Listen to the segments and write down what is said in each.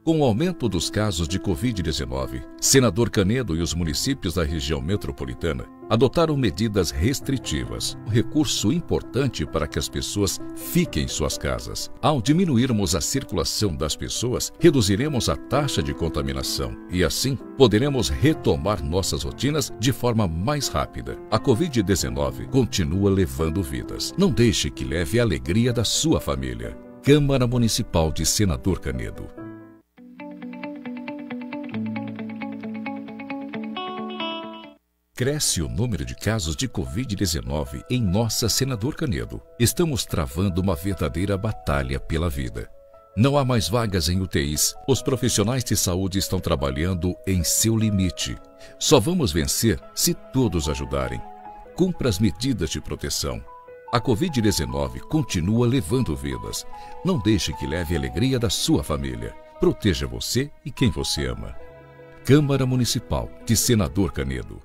Com o aumento dos casos de Covid-19, Senador Canedo e os municípios da região metropolitana adotaram medidas restritivas, um recurso importante para que as pessoas fiquem em suas casas. Ao diminuirmos a circulação das pessoas, reduziremos a taxa de contaminação e, assim, poderemos retomar nossas rotinas de forma mais rápida. A Covid-19 continua levando vidas. Não deixe que leve a alegria da sua família. Câmara Municipal de Senador Canedo. Cresce o número de casos de Covid-19 em nossa Senador Canedo. Estamos travando uma verdadeira batalha pela vida. Não há mais vagas em UTIs. Os profissionais de saúde estão trabalhando em seu limite. Só vamos vencer se todos ajudarem. Cumpra as medidas de proteção. A Covid-19 continua levando vidas. Não deixe que leve a alegria da sua família. Proteja você e quem você ama. Câmara Municipal de Senador Canedo.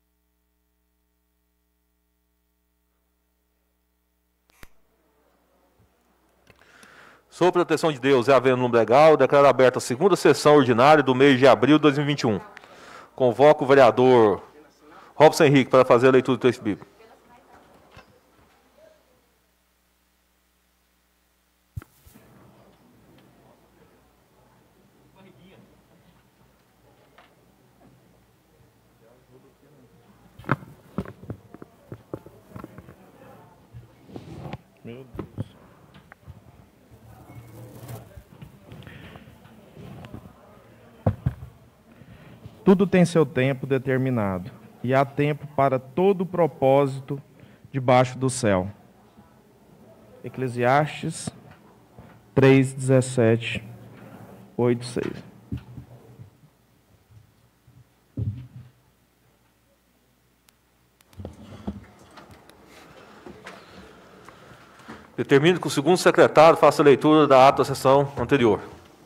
Sob proteção de Deus e havendo número legal, declaro aberta a segunda sessão ordinária do mês de abril de 2021. Convoco o vereador Robson Henrique para fazer a leitura do texto bíblico. Meu Deus. Tudo tem seu tempo determinado, e há tempo para todo propósito debaixo do céu. Eclesiastes 3:17, 8:6. Determino que o segundo secretário faça a leitura da ata da sessão anterior.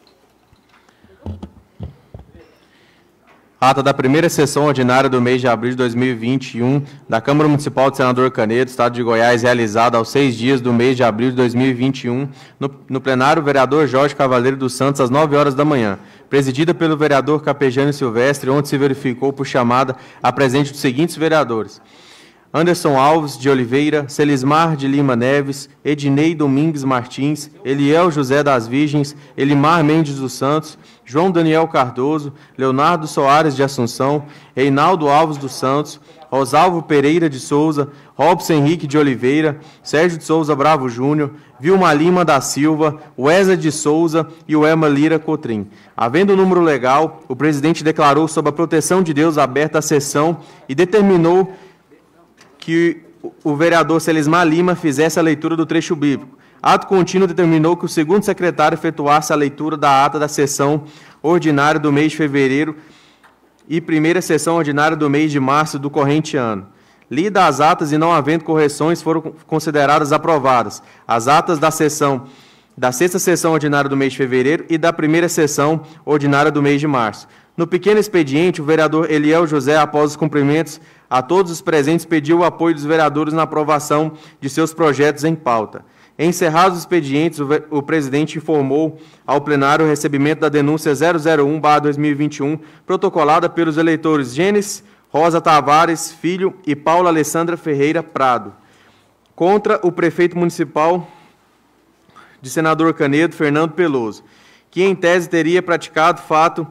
Ata da primeira sessão ordinária do mês de abril de 2021 da Câmara Municipal de Senador Canedo, Estado de Goiás, realizada aos 6 dias do mês de abril de 2021, no plenário, o vereador Jorge Cavaleiro dos Santos, às 9 horas da manhã, presidida pelo vereador Capejano Silvestre, onde se verificou por chamada a presente dos seguintes vereadores: Anderson Alves de Oliveira, Celismar de Lima Neves, Ednei Domingues Martins, Eliel José das Virgens, Elimar Mendes dos Santos, João Daniel Cardoso, Leonardo Soares de Assunção, Reinaldo Alves dos Santos, Rosalvo Pereira de Souza, Robson Henrique de Oliveira, Sérgio de Souza Bravo Júnior, Vilma Lima da Silva, Wesley de Souza e o Ema Lira Cotrim. Havendo o número legal, o presidente declarou sob a proteção de Deus aberta a sessão e determinou que o vereador Celismar Lima fizesse a leitura do trecho bíblico. Ato contínuo determinou que o segundo secretário efetuasse a leitura da ata da sessão ordinária do mês de fevereiro e primeira sessão ordinária do mês de março do corrente ano. Lida as atas e não havendo correções, foram consideradas aprovadas as atas da sexta sessão ordinária do mês de fevereiro e da primeira sessão ordinária do mês de março. No pequeno expediente, o vereador Eliel José, após os cumprimentos a todos os presentes, pediu o apoio dos vereadores na aprovação de seus projetos em pauta. Encerrados os expedientes, o presidente informou ao plenário o recebimento da denúncia 001/2021, protocolada pelos eleitores Gênesis Rosa Tavares Filho e Paula Alessandra Ferreira Prado, contra o prefeito municipal de Senador Canedo, Fernando Peloso, que em tese teria praticado fato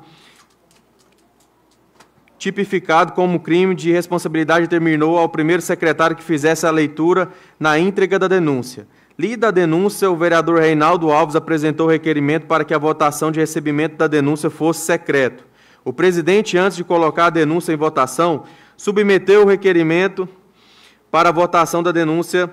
tipificado como crime de responsabilidade, determinou ao primeiro secretário que fizesse a leitura na íntegra da denúncia. Lida a denúncia, o vereador Reinaldo Alves apresentou requerimento para que a votação de recebimento da denúncia fosse secreto. O presidente, antes de colocar a denúncia em votação, submeteu o requerimento para a votação da denúncia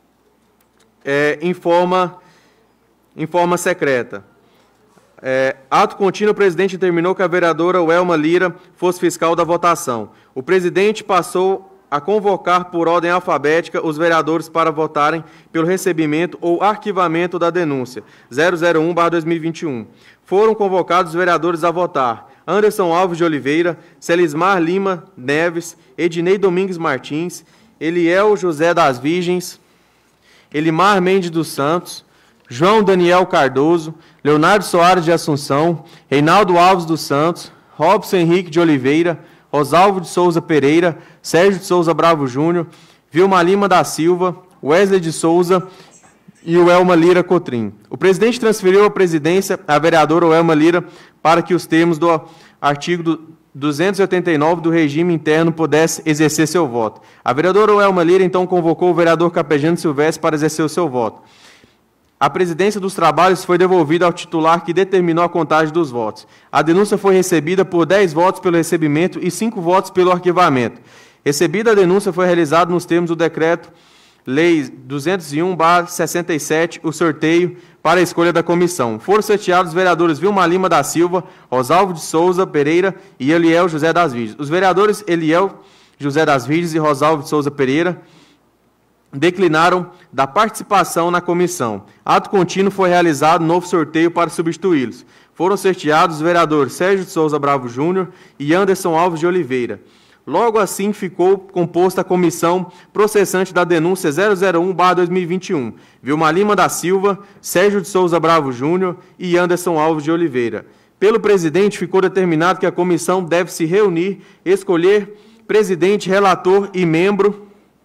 em forma secreta. Ato contínuo, o presidente determinou que a vereadora Welma Lira fosse fiscal da votação. O presidente passou a convocar por ordem alfabética os vereadores para votarem pelo recebimento ou arquivamento da denúncia 001/2021. Foram convocados os vereadores a votar: Anderson Alves de Oliveira, Celismar Lima Neves, Ednei Domingues Martins, Eliel José das Virgens, Elimar Mendes dos Santos, João Daniel Cardoso, Leonardo Soares de Assunção, Reinaldo Alves dos Santos, Robson Henrique de Oliveira, Rosalvo de Souza Pereira, Sérgio de Souza Bravo Júnior, Vilma Lima da Silva, Wesley de Souza e o Elma Lira Cotrim. O presidente transferiu a presidência à vereadora Elma Lira para que os termos do artigo 289 do regime interno pudesse exercer seu voto. A vereadora Elma Lira, então, convocou o vereador Carpegiani Silvestre para exercer o seu voto. A presidência dos trabalhos foi devolvida ao titular que determinou a contagem dos votos. A denúncia foi recebida por 10 votos pelo recebimento e 5 votos pelo arquivamento. Recebida a denúncia, foi realizado nos termos do Decreto-Lei 201/67, o sorteio para a escolha da comissão. Foram sorteados os vereadores Vilma Lima da Silva, Rosalvo de Souza Pereira e Eliel José das Virgens. Os vereadores Eliel José das Virgens e Rosalvo de Souza Pereira declinaram da participação na comissão. Ato contínuo foi realizado novo sorteio para substituí-los. Foram sorteados os vereadores Sérgio de Souza Bravo Júnior e Anderson Alves de Oliveira. Logo assim ficou composta a comissão processante da denúncia 001/2021. Vilma Lima da Silva, Sérgio de Souza Bravo Júnior e Anderson Alves de Oliveira. Pelo presidente, ficou determinado que a comissão deve se reunir, escolher presidente, relator e membro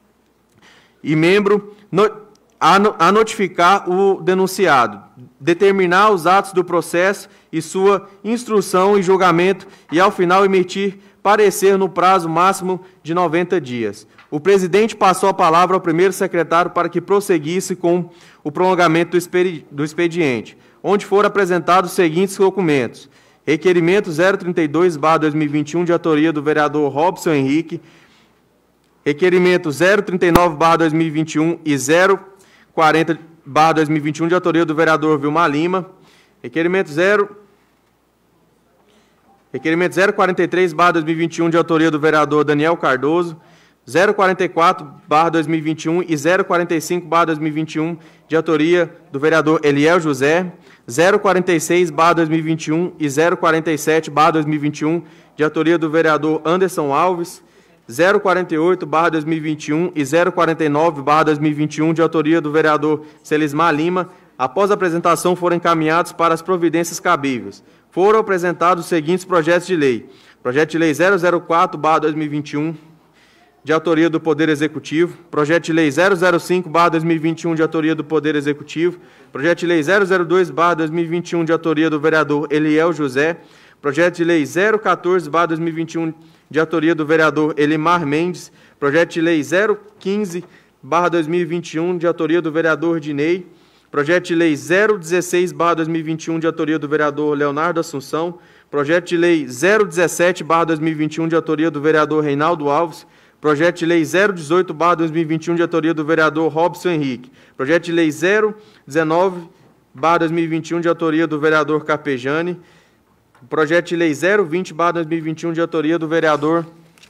a notificar o denunciado, determinar os atos do processo e sua instrução e julgamento e, ao final, emitir parecer no prazo máximo de 90 dias. O presidente passou a palavra ao primeiro secretário para que prosseguisse com o prolongamento do expediente, onde foram apresentados os seguintes documentos: requerimento 032/2021, de autoria do vereador Robson Henrique, requerimento 039/2021 e 040/2021, de autoria do vereador Vilma Lima, requerimento 043/2021, de autoria do vereador Daniel Cardoso, 044/2021 e 045/2021, de autoria do vereador Eliel José, 046/2021 e 047/2021, de autoria do vereador Anderson Alves, 048/2021 e 049/2021, de autoria do vereador Celismar Lima. Após a apresentação, foram encaminhados para as providências cabíveis. Foram apresentados os seguintes projetos de lei: projeto de lei 004/2021, de autoria do Poder Executivo; projeto de lei 005/2021, de autoria do Poder Executivo; projeto de lei 002/2021, de autoria do vereador Eliel José; projeto de lei 014/2021, de autoria do vereador Elimar Mendes; projeto de lei 015/2021, de autoria do vereador Dinei; projeto de lei 016/2021, de autoria do vereador Leonardo Assunção; projeto de lei 017/2021, de autoria do vereador Reinaldo Alves; projeto de lei 018/2021, de autoria do vereador Robson Henrique; projeto de lei 019/2021, de autoria do vereador Carpegiani; projeto de lei 020/2021, de autoria do vereador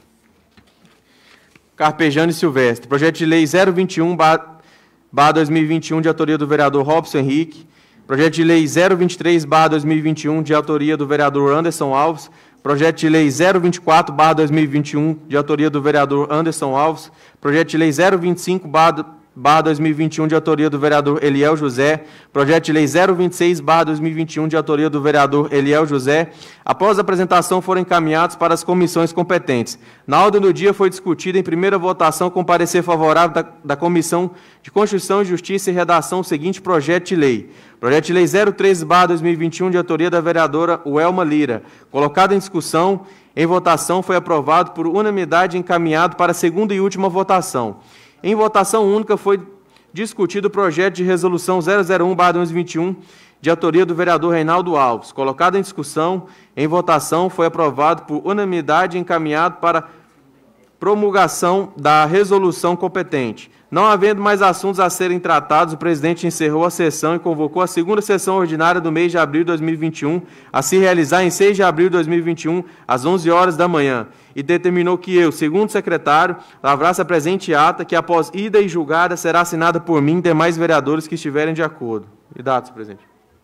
Carpegiani Silvestre; projeto de lei 021/2021, de autoria do vereador Robson Henrique; projeto de lei 023/2021, de autoria do vereador Anderson Alves; projeto de lei 024/2021, de autoria do vereador Anderson Alves; projeto de lei 025/2021, de autoria do vereador Eliel José; projeto de lei 026/2021, de autoria do vereador Eliel José. Após a apresentação, foram encaminhados para as comissões competentes. Na ordem do dia, foi discutido em primeira votação, com parecer favorável da Comissão de Constituição e Justiça e Redação, o seguinte projeto de lei: projeto de lei 013/2021, de autoria da vereadora Elma Lira. Colocado em discussão, em votação, foi aprovado por unanimidade e encaminhado para a segunda e última votação. Em votação única, foi discutido o projeto de resolução 001/2021, de autoria do vereador Reinaldo Alves. Colocado em discussão, em votação, foi aprovado por unanimidade e encaminhado para promulgação da resolução competente. Não havendo mais assuntos a serem tratados, o presidente encerrou a sessão e convocou a segunda sessão ordinária do mês de abril de 2021, a se realizar em 6 de abril de 2021, às 11 horas da manhã, e determinou que eu, segundo secretário, lavrasse a presente ata, que após ida e julgada será assinada por mim e demais vereadores que estiverem de acordo. E dados, presidente.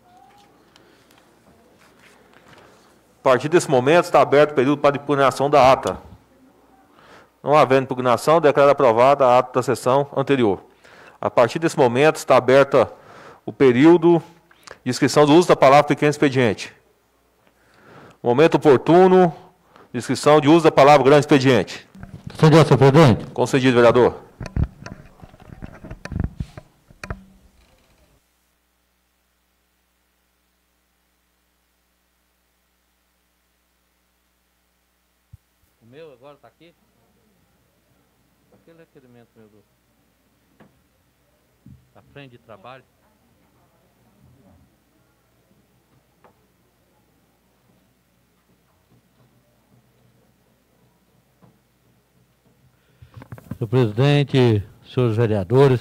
A partir desse momento, está aberto o período para impugnação da ata. Não havendo impugnação, declaro aprovada a ata da sessão anterior. A partir desse momento, está aberto o período de inscrição do uso da palavra pequeno expediente. Momento oportuno, inscrição de uso da palavra grande expediente. Concedido, senhor presidente. Concedido, vereador. O meu agora está aqui? Aquele requerimento meu da frente de trabalho. Senhor presidente, senhores vereadores,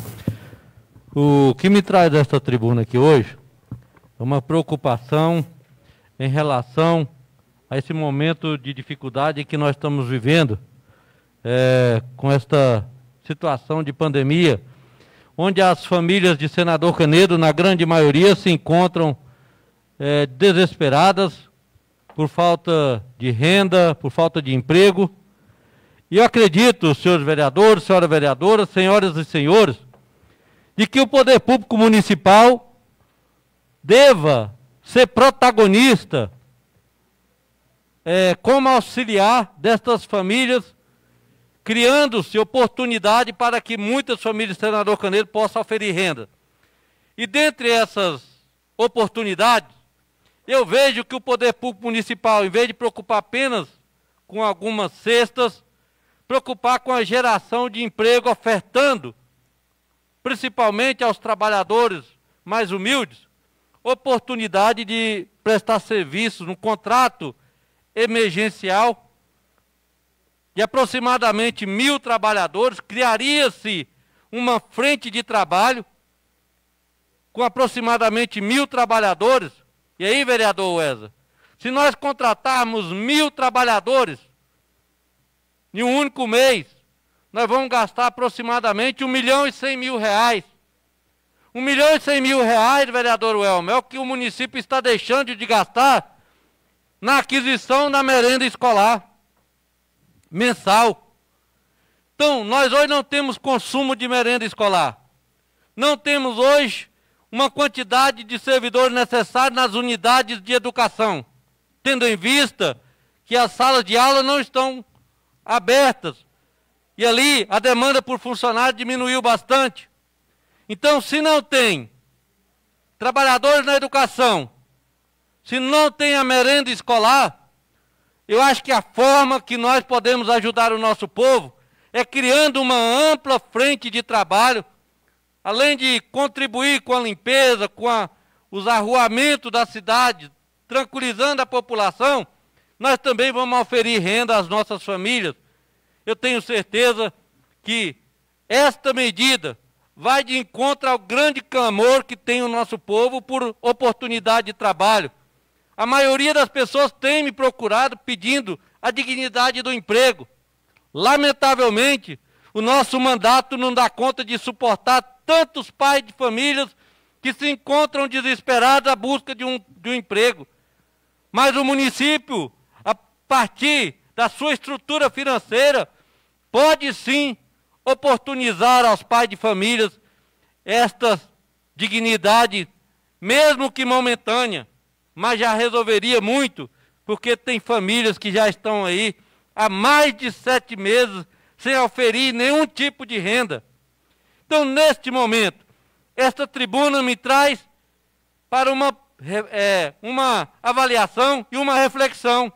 o que me traz esta tribuna aqui hoje é uma preocupação em relação a esse momento de dificuldade que nós estamos vivendo com esta situação de pandemia, onde as famílias de Senador Canedo, na grande maioria, se encontram desesperadas por falta de renda, por falta de emprego. E eu acredito, senhores vereadores, senhora vereadora, senhoras e senhores, de que o poder público municipal deva ser protagonista como auxiliar destas famílias, criando-se oportunidade para que muitas famílias de Senador Canedo possam oferir renda. E dentre essas oportunidades, eu vejo que o poder público municipal, em vez de preocupar apenas com algumas cestas, preocupar com a geração de emprego, ofertando, principalmente aos trabalhadores mais humildes, oportunidade de prestar serviços no contrato emergencial de aproximadamente 1.000 trabalhadores. Criaria-se uma frente de trabalho com aproximadamente 1.000 trabalhadores. E aí, vereador Wesley, se nós contratarmos 1.000 trabalhadores em um único mês, nós vamos gastar aproximadamente R$1.100.000. R$1.100.000, vereador Welmer, é o que o município está deixando de gastar na aquisição da merenda escolar mensal. Então, nós hoje não temos consumo de merenda escolar. Não temos hoje uma quantidade de servidores necessários nas unidades de educação, tendo em vista que as salas de aula não estão abertas. E ali a demanda por funcionário diminuiu bastante. Então, se não tem trabalhadores na educação, se não tem a merenda escolar, eu acho que a forma que nós podemos ajudar o nosso povo é criando uma ampla frente de trabalho, além de contribuir com a limpeza, com os arruamentos da cidade, tranquilizando a população, nós também vamos oferir renda às nossas famílias. Eu tenho certeza que esta medida vai de encontro ao grande clamor que tem o nosso povo por oportunidade de trabalho. A maioria das pessoas tem me procurado pedindo a dignidade do emprego. Lamentavelmente, o nosso mandato não dá conta de suportar tantos pais de famílias que se encontram desesperados à busca de um emprego. Mas o município, a partir da sua estrutura financeira, pode sim oportunizar aos pais de famílias esta dignidade, mesmo que momentânea, mas já resolveria muito, porque tem famílias que já estão aí há mais de 7 meses sem oferir nenhum tipo de renda. Então, neste momento, esta tribuna me traz para uma avaliação e uma reflexão.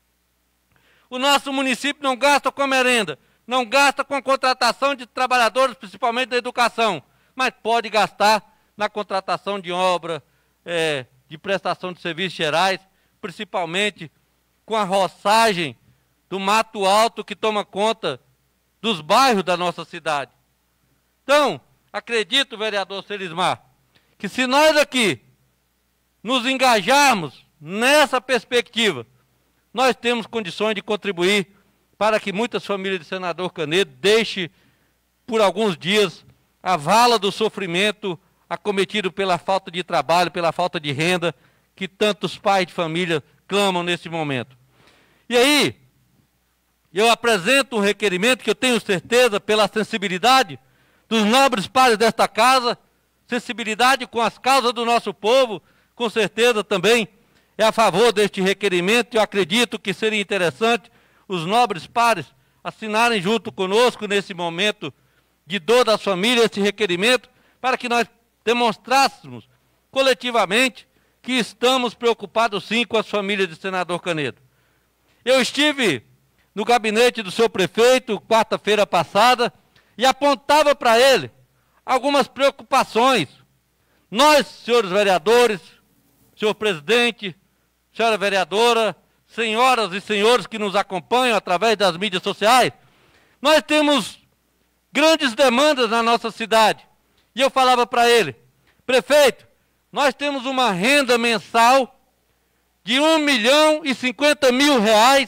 O nosso município não gasta com a merenda, não gasta com a contratação de trabalhadores, principalmente da educação, mas pode gastar na contratação de obra, de prestação de serviços gerais, principalmente com a roçagem do mato alto que toma conta dos bairros da nossa cidade. Então, acredito, vereador Celismar, que se nós aqui nos engajarmos nessa perspectiva, nós temos condições de contribuir para que muitas famílias de Senador Canedo deixem por alguns dias a vala do sofrimento acometido pela falta de trabalho, pela falta de renda, que tantos pais de família clamam nesse momento. E aí, eu apresento um requerimento que eu tenho certeza, pela sensibilidade dos nobres pares desta casa, sensibilidade com as causas do nosso povo, com certeza também é a favor deste requerimento. Eu acredito que seria interessante os nobres pares assinarem junto conosco nesse momento de dor das famílias esse requerimento, para que nós demonstrássemos coletivamente que estamos preocupados sim com as famílias do senador Canedo. Eu estive no gabinete do seu prefeito quarta-feira passada e apontava para ele algumas preocupações. Nós, senhores vereadores, senhor presidente, senhora vereadora, senhoras e senhores que nos acompanham através das mídias sociais, nós temos grandes demandas na nossa cidade. E eu falava para ele: prefeito, nós temos uma renda mensal de R$1.050.000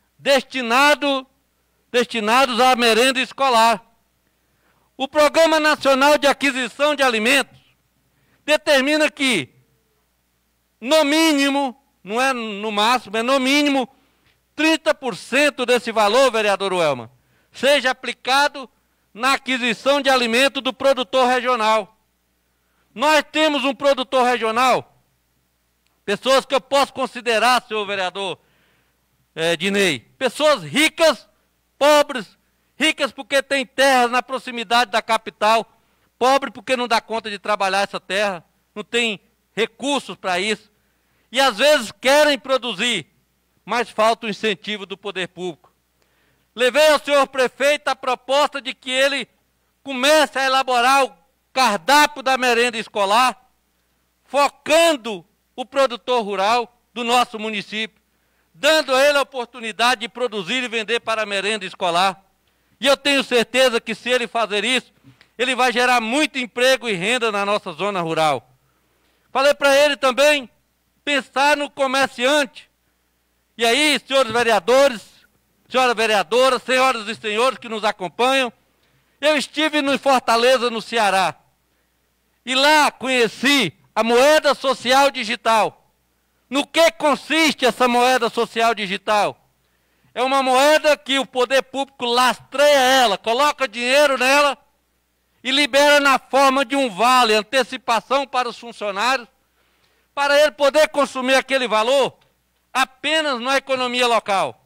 destinados à merenda escolar. O Programa Nacional de Aquisição de Alimentos determina que, no mínimo, não é no máximo, é no mínimo, 30% desse valor, vereador Welman, seja aplicado na aquisição de alimento do produtor regional. Nós temos um produtor regional, pessoas que eu posso considerar, senhor vereador Dinei, pessoas ricas, pobres, ricas porque têm terras na proximidade da capital, pobre porque não dá conta de trabalhar essa terra, não tem recursos para isso, e às vezes querem produzir, mas falta o incentivo do poder público. Levei ao senhor prefeito a proposta de que ele comece a elaborar o cardápio da merenda escolar, focando o produtor rural do nosso município, dando a ele a oportunidade de produzir e vender para a merenda escolar. E eu tenho certeza que, se ele fazer isso, ele vai gerar muito emprego e renda na nossa zona rural. Falei para ele também pensar no comerciante. E aí, senhores vereadores, senhora vereadora, senhoras e senhores que nos acompanham, eu estive em Fortaleza, no Ceará, e lá conheci a moeda social digital. No que consiste essa moeda social digital? É uma moeda que o poder público lastreia ela, coloca dinheiro nela e libera na forma de um vale, antecipação para os funcionários, para ele poder consumir aquele valor apenas na economia local.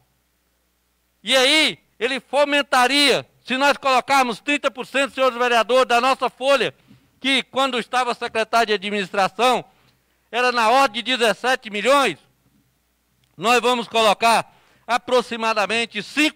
E aí, ele fomentaria, se nós colocarmos 30%, senhores vereadores, da nossa folha, que quando estava secretário de administração, era na ordem de 17 milhões, nós vamos colocar aproximadamente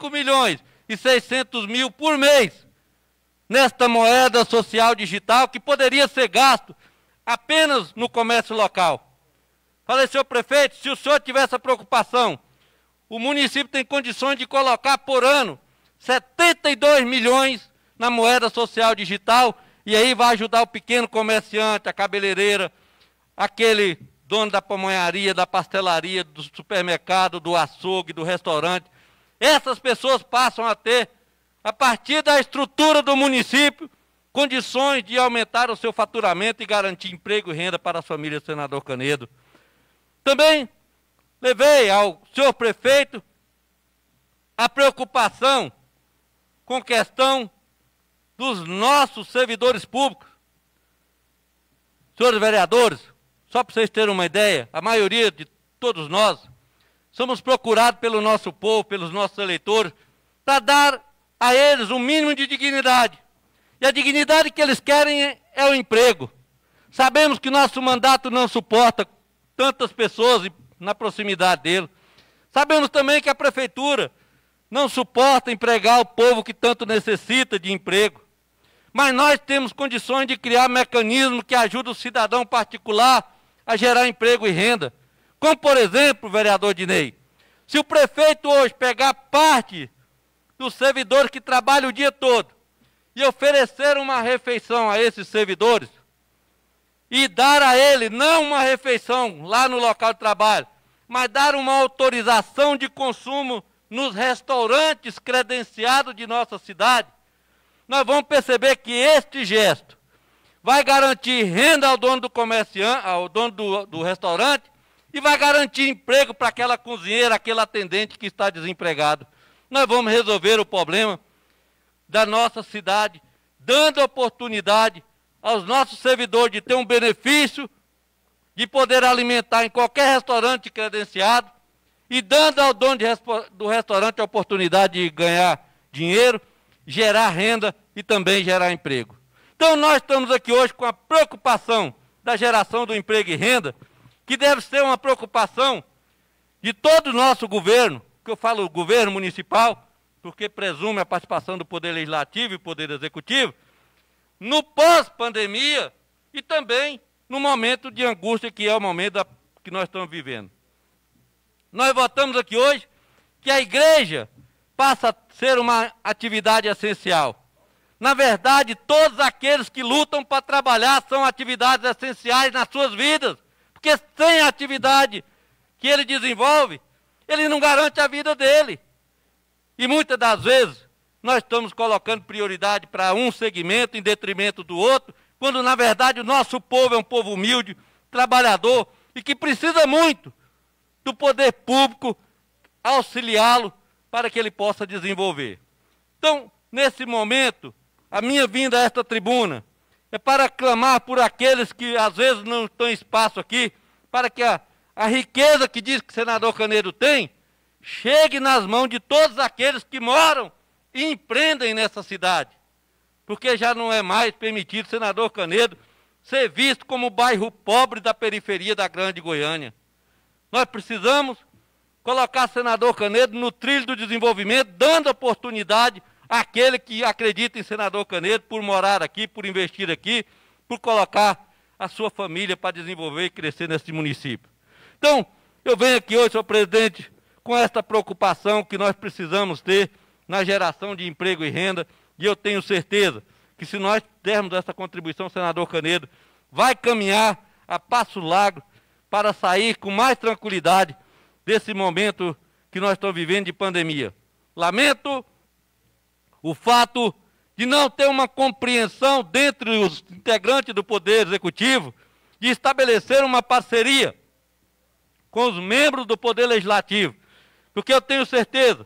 5.600.000 por mês nesta moeda social digital, que poderia ser gasto apenas no comércio local. Falei, senhor prefeito, se o senhor tiver essa preocupação, o município tem condições de colocar por ano 72 milhões na moeda social digital, e aí vai ajudar o pequeno comerciante, a cabeleireira, aquele dono da pamonharia, da pastelaria, do supermercado, do açougue, do restaurante. Essas pessoas passam a ter, a partir da estrutura do município, condições de aumentar o seu faturamento e garantir emprego e renda para as famílias do senador Canedo. Também levei ao senhor prefeito a preocupação com questão dos nossos servidores públicos. Senhores vereadores, só para vocês terem uma ideia, a maioria de todos nós somos procurados pelo nosso povo, pelos nossos eleitores, para dar a eles um mínimo de dignidade. E a dignidade que eles querem é o emprego. Sabemos que nosso mandato não suporta tantas pessoas na proximidade dele. Sabemos também que a prefeitura não suporta empregar o povo que tanto necessita de emprego. Mas nós temos condições de criar mecanismos que ajudem o cidadão particular a gerar emprego e renda. Como, por exemplo, vereador Dinei, se o prefeito hoje pegar parte dos servidores que trabalham o dia todo e oferecer uma refeição a esses servidores, e dar a ele, não uma refeição lá no local de trabalho, mas dar uma autorização de consumo nos restaurantes credenciados de nossa cidade, nós vamos perceber que este gesto vai garantir renda ao dono do comerciante, ao dono do restaurante, e vai garantir emprego para aquela cozinheira, aquele atendente que está desempregado. Nós vamos resolver o problema da nossa cidade, dando oportunidade aos nossos servidores de ter um benefício, de poder alimentar em qualquer restaurante credenciado, e dando ao dono do restaurante a oportunidade de ganhar dinheiro, gerar renda e também gerar emprego. Então nós estamos aqui hoje com a preocupação da geração do emprego e renda, que deve ser uma preocupação de todo o nosso governo, que eu falo governo municipal, porque presume a participação do Poder Legislativo e Poder Executivo, no pós-pandemia e também no momento de angústia que é o momento que nós estamos vivendo. Nós votamos aqui hoje que a igreja passa a ser uma atividade essencial. Na verdade, todos aqueles que lutam para trabalhar são atividades essenciais nas suas vidas, porque sem a atividade que ele desenvolve, ele não garante a vida dele. E muitas das vezes nós estamos colocando prioridade para um segmento em detrimento do outro, quando na verdade o nosso povo é um povo humilde, trabalhador e que precisa muito do poder público auxiliá-lo para que ele possa desenvolver. Então, nesse momento, a minha vinda a esta tribuna é para clamar por aqueles que às vezes não estão em espaço aqui, para que a riqueza que diz que o senador Canedo tem, chegue nas mãos de todos aqueles que moram e empreendem nessa cidade. Porque já não é mais permitido, senador Canedo, ser visto como o bairro pobre da periferia da Grande Goiânia. Nós precisamos colocar senador Canedo no trilho do desenvolvimento, dando oportunidade àquele que acredita em senador Canedo por morar aqui, por investir aqui, por colocar a sua família para desenvolver e crescer nesse município. Então, eu venho aqui hoje, senhor presidente, com esta preocupação que nós precisamos ter na geração de emprego e renda, e eu tenho certeza que se nós dermos essa contribuição, senador Canedo, vai caminhar a passo largo para sair com mais tranquilidade desse momento que nós estamos vivendo de pandemia. Lamento o fato de não ter uma compreensão dentre os integrantes do Poder Executivo de estabelecer uma parceria com os membros do Poder Legislativo, porque eu tenho certeza,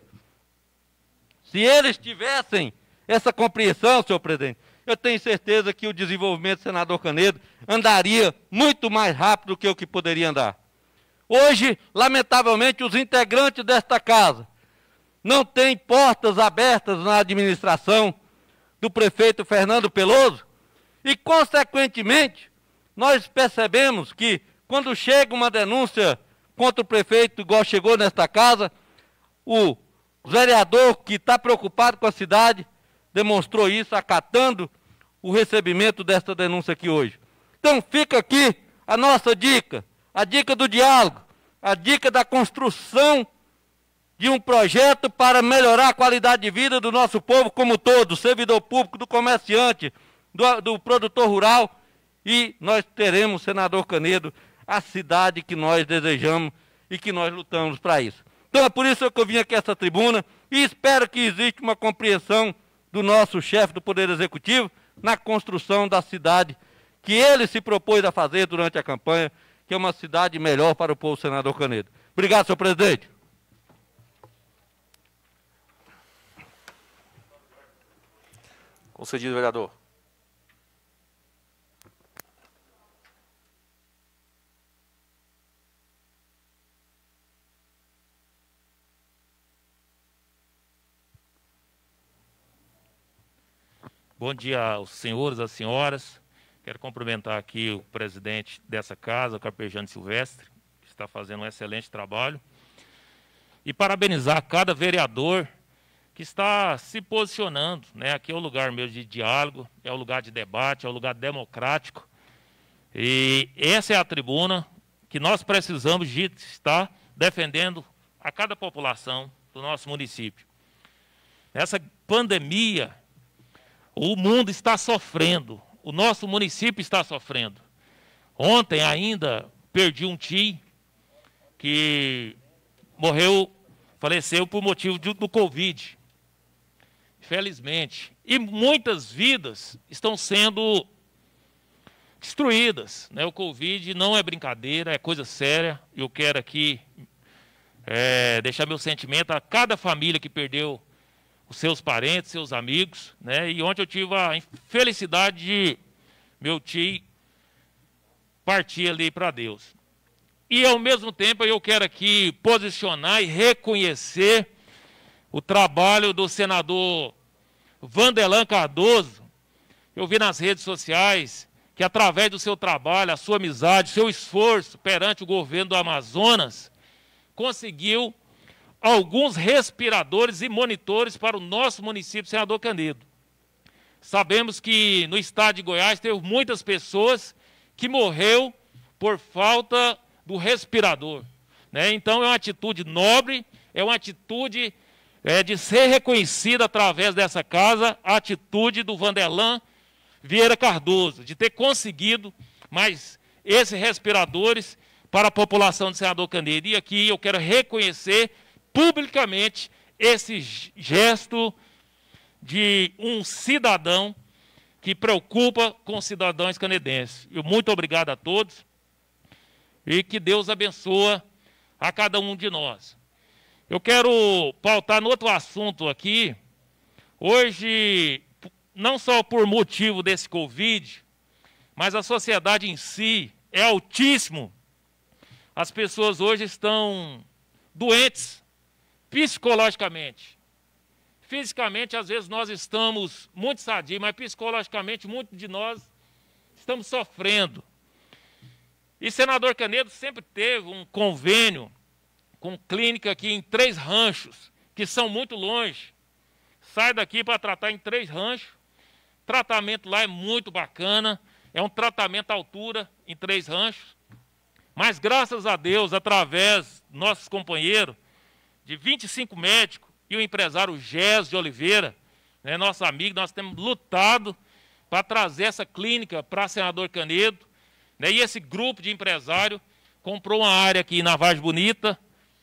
se eles tivessem essa compreensão, senhor presidente, eu tenho certeza que o desenvolvimento do senador Canedo andaria muito mais rápido do que o que poderia andar. Hoje, lamentavelmente, os integrantes desta casa não têm portas abertas na administração do prefeito Fernando Peloso e, consequentemente, nós percebemos que, quando chega uma denúncia contra o prefeito, igual chegou nesta casa, o vereador que está preocupado com a cidade demonstrou isso, acatando o recebimento desta denúncia aqui hoje. Então, fica aqui a nossa dica, a dica do diálogo, a dica da construção de um projeto para melhorar a qualidade de vida do nosso povo como todo, do servidor público, do comerciante, do produtor rural, e nós teremos, senador Canedo, a cidade que nós desejamos e que nós lutamos para isso. Então é por isso que eu vim aqui a essa tribuna e espero que exista uma compreensão do nosso chefe do Poder Executivo na construção da cidade que ele se propôs a fazer durante a campanha, que é uma cidade melhor para o povo, senador Canedo. Obrigado, senhor presidente. Concedido, vereador. Bom dia aos senhores, às senhoras. Quero cumprimentar aqui o presidente dessa casa, o Carpejano Silvestre, que está fazendo um excelente trabalho. E parabenizar cada vereador que está se posicionando, né? Aqui é o lugar mesmo de diálogo, é o lugar de debate, é o lugar democrático. E essa é a tribuna que nós precisamos de estar defendendo a cada população do nosso município. Essa pandemia, o mundo está sofrendo, o nosso município está sofrendo. Ontem ainda perdi um tio que morreu, faleceu por motivo do Covid. Felizmente. E muitas vidas estão sendo destruídas, né? O Covid não é brincadeira, é coisa séria. Eu quero aqui deixar meu sentimento a cada família que perdeu os seus parentes, seus amigos, né? E ontem eu tive a infelicidade de meu tio partir ali para Deus. E, ao mesmo tempo, eu quero aqui posicionar e reconhecer o trabalho do senador Vandelan Cardoso. Eu vi nas redes sociais que, através do seu trabalho, a sua amizade, seu esforço perante o governo do Amazonas, conseguiu alguns respiradores e monitores para o nosso município, Senador Canedo. Sabemos que no estado de Goiás teve muitas pessoas que morreram por falta do respirador, né? Então é uma atitude nobre, é uma atitude de ser reconhecida através dessa casa, a atitude do Vandelan Vieira Cardoso, de ter conseguido mais esses respiradores para a população de Senador Canedo. E aqui eu quero reconhecer publicamente esse gesto de um cidadão que preocupa com os cidadãos canedenses. Muito obrigado a todos e que Deus abençoe a cada um de nós. Eu quero pautar no outro assunto aqui. Hoje, não só por motivo desse Covid, mas a sociedade em si é altíssimo. As pessoas hoje estão doentes psicologicamente. Fisicamente, às vezes, nós estamos muito sadios, mas psicologicamente, muitos de nós estamos sofrendo. E Senador Canedo sempre teve um convênio com clínica aqui em 3 ranchos, que são muito longe. Sai daqui para tratar em 3 ranchos. O tratamento lá é muito bacana, é um tratamento à altura em 3 ranchos. Mas, graças a Deus, através dos nossos companheiros, de 25 médicos, e o empresário Gés de Oliveira, né, nosso amigo, nós temos lutado para trazer essa clínica para Senador Canedo, né, e esse grupo de empresário comprou uma área aqui na Vargem Bonita,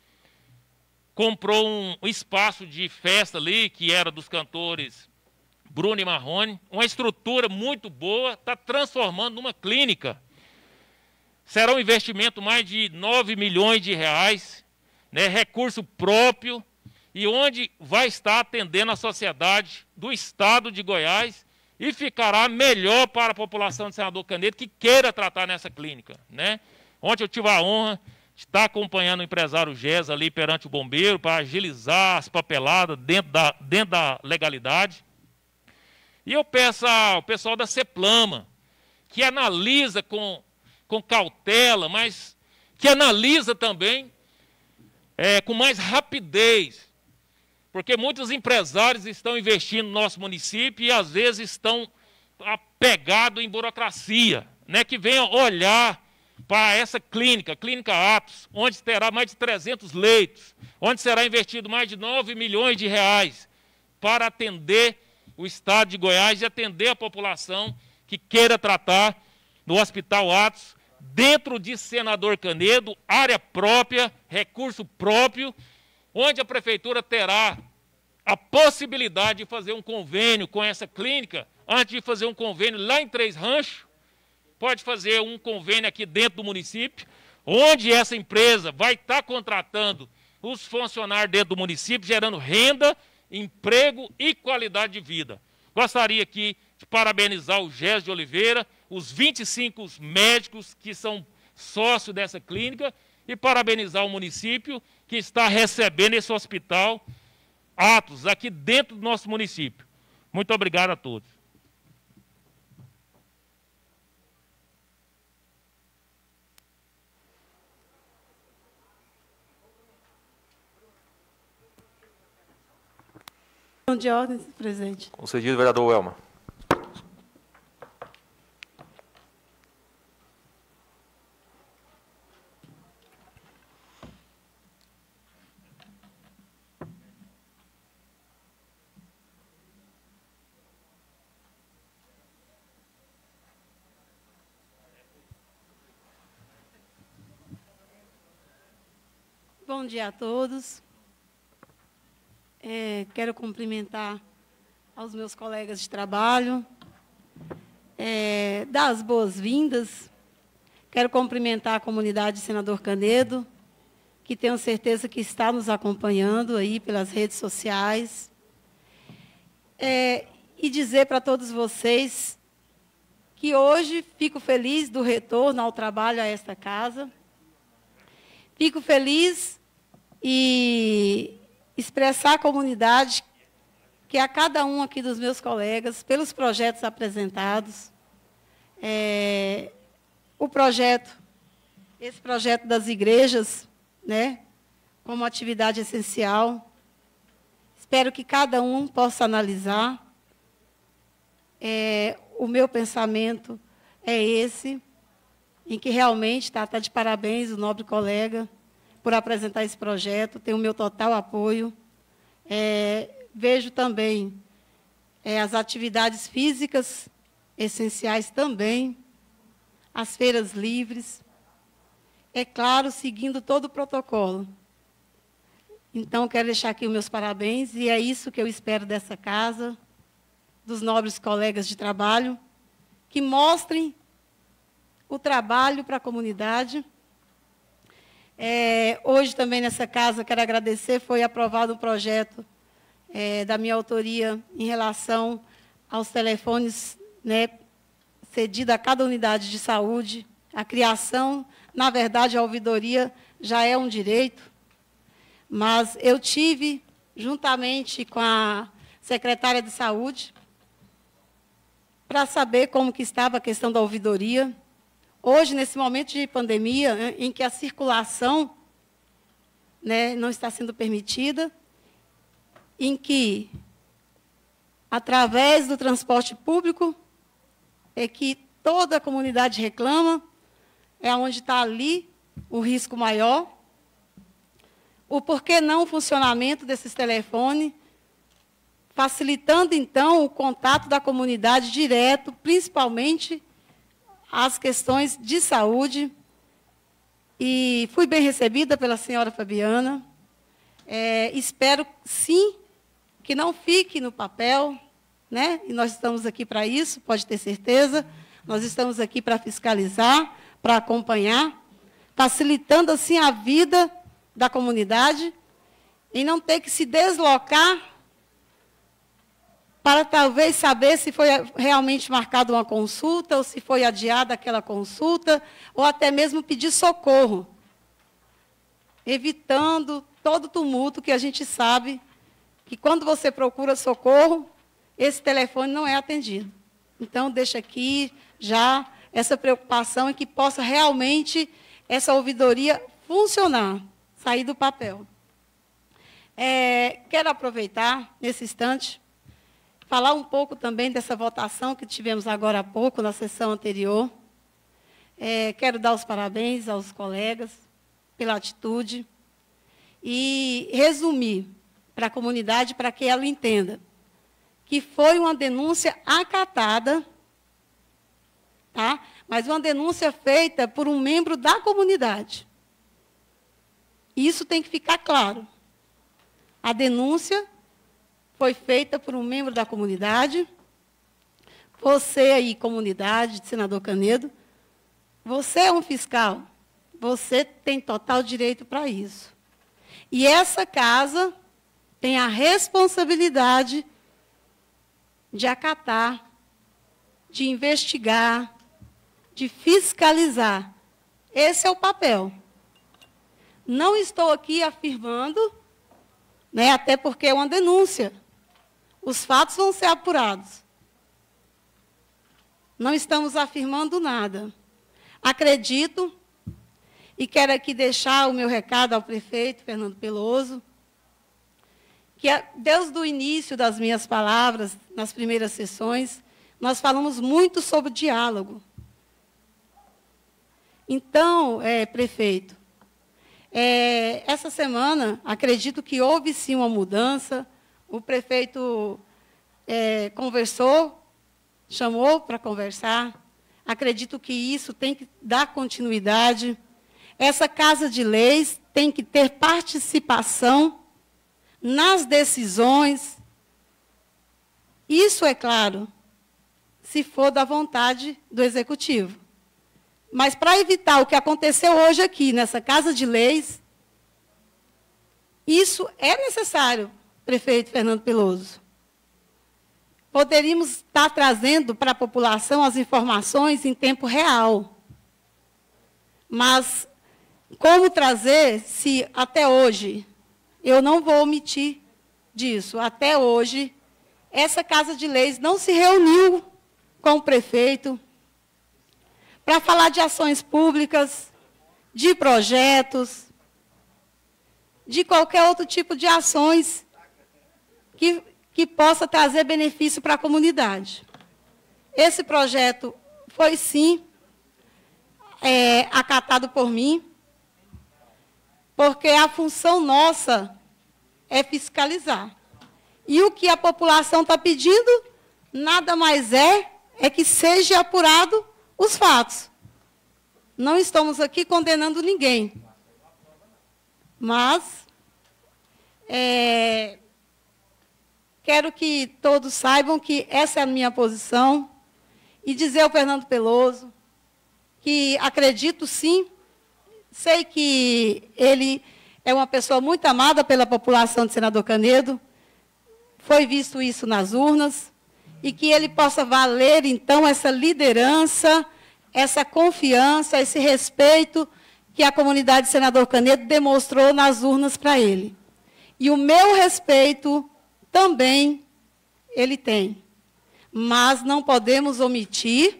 comprou um espaço de festa ali, que era dos cantores Bruno e Marrone, uma estrutura muito boa, está transformando numa clínica. Será um investimento mais de 9 milhões de reais, né, recurso próprio, e onde vai estar atendendo a sociedade do estado de Goiás e ficará melhor para a população de Senador Canedo que queira tratar nessa clínica, né? Ontem eu tive a honra de estar acompanhando o empresário Gés ali perante o bombeiro para agilizar as papeladas dentro da legalidade. E eu peço ao pessoal da CEPLAMA, que analisa com cautela, mas que analisa também com mais rapidez, porque muitos empresários estão investindo no nosso município e, às vezes, estão apegados em burocracia, né, que venham olhar para essa clínica, Clínica Atos, onde terá mais de 300 leitos, onde será investido mais de 9 milhões de reais para atender o estado de Goiás e atender a população que queira tratar no Hospital Atos, dentro de Senador Canedo, área própria, recurso próprio, onde a prefeitura terá a possibilidade de fazer um convênio com essa clínica, antes de fazer um convênio lá em 3 ranchos, pode fazer um convênio aqui dentro do município, onde essa empresa vai estar contratando os funcionários dentro do município, gerando renda, emprego e qualidade de vida. Gostaria aqui de parabenizar o Gés de Oliveira, os 25 médicos que são sócios dessa clínica, e parabenizar o município que está recebendo esse hospital Atos aqui dentro do nosso município. Muito obrigado a todos. De ordem, presidente. Concedido, vereador Welma. Bom dia a todos. Quero cumprimentar aos meus colegas de trabalho, dar as boas-vindas. Quero cumprimentar a comunidade de Senador Canedo, que tenho certeza que está nos acompanhando aí pelas redes sociais. E dizer para todos vocês que hoje fico feliz do retorno ao trabalho a esta casa. Fico feliz e expressar à comunidade que a cada um aqui dos meus colegas, pelos projetos apresentados, esse projeto das igrejas, né, como atividade essencial, espero que cada um possa analisar. O meu pensamento é esse, em que realmente está de parabéns o nobre colega por apresentar esse projeto, tem o meu total apoio. Vejo também as atividades físicas essenciais também, as feiras livres, é claro, seguindo todo o protocolo. Então, quero deixar aqui os meus parabéns, e é isso que eu espero dessa casa, dos nobres colegas de trabalho, que mostrem o trabalho para a comunidade. Hoje, também, nessa casa, quero agradecer, foi aprovado um projeto da minha autoria em relação aos telefones, né, cedido a cada unidade de saúde. A criação, na verdade, a ouvidoria já é um direito, mas eu tive, juntamente com a secretária de saúde, para saber como que estava a questão da ouvidoria. Hoje, nesse momento de pandemia, né, em que a circulação, né, não está sendo permitida, em que, através do transporte público, é que toda a comunidade reclama, é onde está ali o risco maior. O porquê não o funcionamento desses telefones, facilitando, então, o contato da comunidade direto, principalmente as questões de saúde. E fui bem recebida pela senhora Fabiana. Espero, sim, que não fique no papel, né? E nós estamos aqui para isso, pode ter certeza. Nós estamos aqui para fiscalizar, para acompanhar, facilitando, assim, a vida da comunidade e não ter que se deslocar para talvez saber se foi realmente marcada uma consulta ou se foi adiada aquela consulta, ou até mesmo pedir socorro, evitando todo o tumulto que a gente sabe que quando você procura socorro, esse telefone não é atendido. Então, deixa aqui já essa preocupação em que possa realmente essa ouvidoria funcionar, sair do papel. Quero aproveitar, nesse instante, falar um pouco também dessa votação que tivemos agora há pouco, na sessão anterior. Quero dar os parabéns aos colegas pela atitude e resumir para a comunidade, para que ela entenda que foi uma denúncia acatada, tá? Mas uma denúncia feita por um membro da comunidade. Isso tem que ficar claro. A denúncia foi feita por um membro da comunidade. Você aí, comunidade, senador Canedo, você é um fiscal. Você tem total direito para isso. E essa casa tem a responsabilidade de acatar, de investigar, de fiscalizar. Esse é o papel. Não estou aqui afirmando, né, até porque é uma denúncia. Os fatos vão ser apurados. Não estamos afirmando nada. Acredito, e quero aqui deixar o meu recado ao prefeito Fernando Peloso, que desde o início das minhas palavras, nas primeiras sessões, nós falamos muito sobre diálogo. Então, prefeito, essa semana, acredito que houve sim uma mudança. O prefeito conversou, chamou para conversar. Acredito que isso tem que dar continuidade. Essa Casa de Leis tem que ter participação nas decisões. Isso, é claro, se for da vontade do Executivo. Mas, para evitar o que aconteceu hoje aqui, nessa Casa de Leis, isso é necessário, prefeito Fernando Peloso. poderíamos estar trazendo para a população as informações em tempo real. Mas como trazer se até hoje, eu não vou omitir disso, até hoje, essa Casa de Leis não se reuniu com o prefeito para falar de ações públicas, de projetos, de qualquer outro tipo de ações que possa trazer benefício para a comunidade. Esse projeto foi, sim, acatado por mim, porque a função nossa é fiscalizar. E o que a população está pedindo, nada mais é que seja apurado os fatos. Não estamos aqui condenando ninguém. Mas quero que todos saibam que essa é a minha posição e dizer ao Fernando Peloso que acredito, sim, sei que ele é uma pessoa muito amada pela população de Senador Canedo, foi visto isso nas urnas, e que ele possa valer, então, essa liderança, essa confiança, esse respeito que a comunidade de Senador Canedo demonstrou nas urnas para ele. E o meu respeito também ele tem. Mas não podemos omitir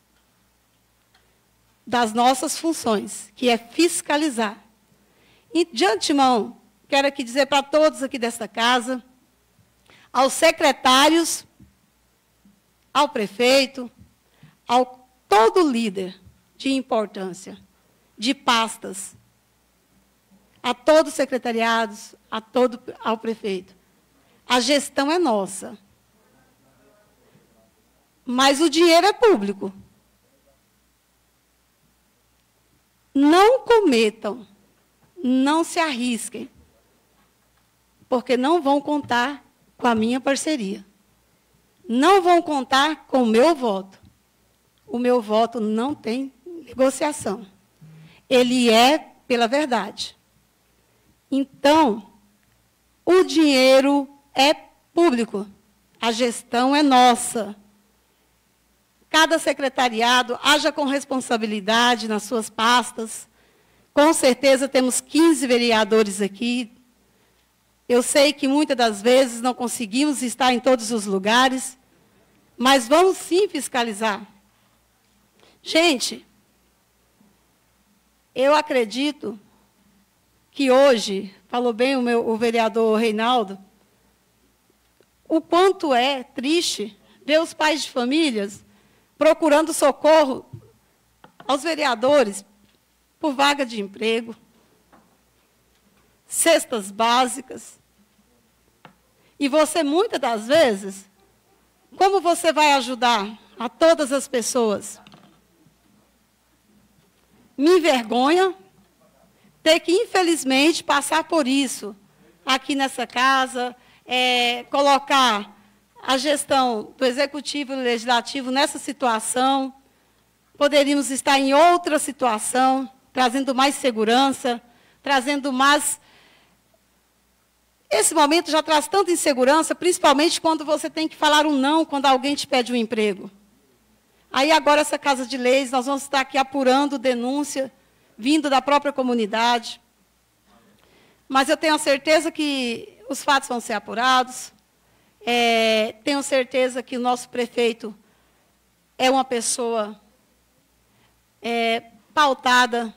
das nossas funções, que é fiscalizar. E, de antemão, quero aqui dizer para todos aqui desta casa, aos secretários, ao prefeito, ao todo líder de importância, de pastas, a todos os secretariados, ao prefeito. A gestão é nossa. Mas o dinheiro é público. Não cometam, não se arrisquem, porque não vão contar com a minha parceria. Não vão contar com o meu voto. O meu voto não tem negociação. Ele é pela verdade. Então, o dinheiro é público. A gestão é nossa. Cada secretariado haja com responsabilidade nas suas pastas. Com certeza temos 15 vereadores aqui. Eu sei que muitas das vezes não conseguimos estar em todos os lugares, mas vamos sim fiscalizar. Gente, eu acredito que hoje, falou bem o vereador Reinaldo, o quanto é triste ver os pais de famílias procurando socorro aos vereadores por vaga de emprego, cestas básicas. E você, muitas das vezes, como você vai ajudar a todas as pessoas? Me envergonha ter que, infelizmente, passar por isso aqui nessa casa, colocar a gestão do Executivo e do Legislativo nessa situação. Poderíamos estar em outra situação, trazendo mais segurança, trazendo mais... Esse momento já traz tanta insegurança, principalmente quando você tem que falar um não, quando alguém te pede um emprego. Aí agora essa Casa de Leis, nós vamos estar aqui apurando denúncia, vindo da própria comunidade. Mas eu tenho a certeza que os fatos vão ser apurados. Tenho certeza que o nosso prefeito é uma pessoa pautada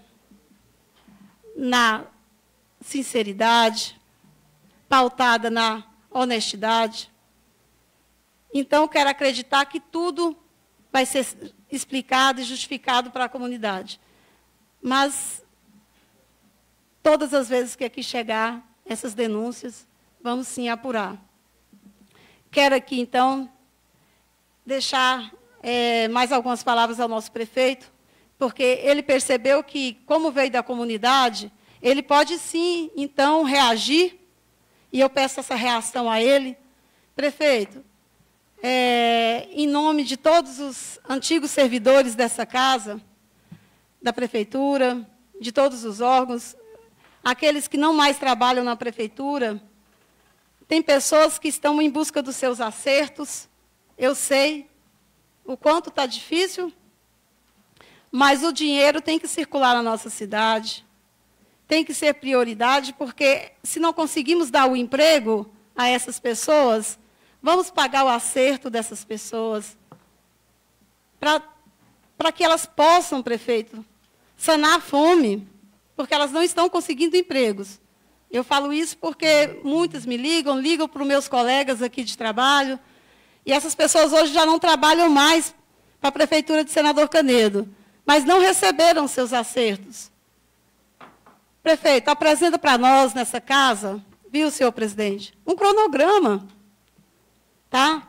na sinceridade, pautada na honestidade. Então, quero acreditar que tudo vai ser explicado e justificado para a comunidade. Mas, todas as vezes que aqui chegar essas denúncias, vamos sim apurar. Quero aqui, então, deixar mais algumas palavras ao nosso prefeito, porque ele percebeu que, como veio da comunidade, ele pode sim, então, reagir, e eu peço essa reação a ele. Prefeito, em nome de todos os antigos servidores dessa casa, da prefeitura, de todos os órgãos, aqueles que não mais trabalham na prefeitura, tem pessoas que estão em busca dos seus acertos. Eu sei o quanto está difícil, mas o dinheiro tem que circular na nossa cidade, tem que ser prioridade, porque se não conseguimos dar o emprego a essas pessoas, vamos pagar o acerto dessas pessoas, para que elas possam, prefeito, sanar a fome, porque elas não estão conseguindo empregos. Eu falo isso porque muitos me ligam para os meus colegas aqui de trabalho, e essas pessoas hoje já não trabalham mais para a Prefeitura de Senador Canedo, mas não receberam seus acertos. Prefeito, apresenta para nós nessa casa, viu, senhor presidente, um cronograma. Tá?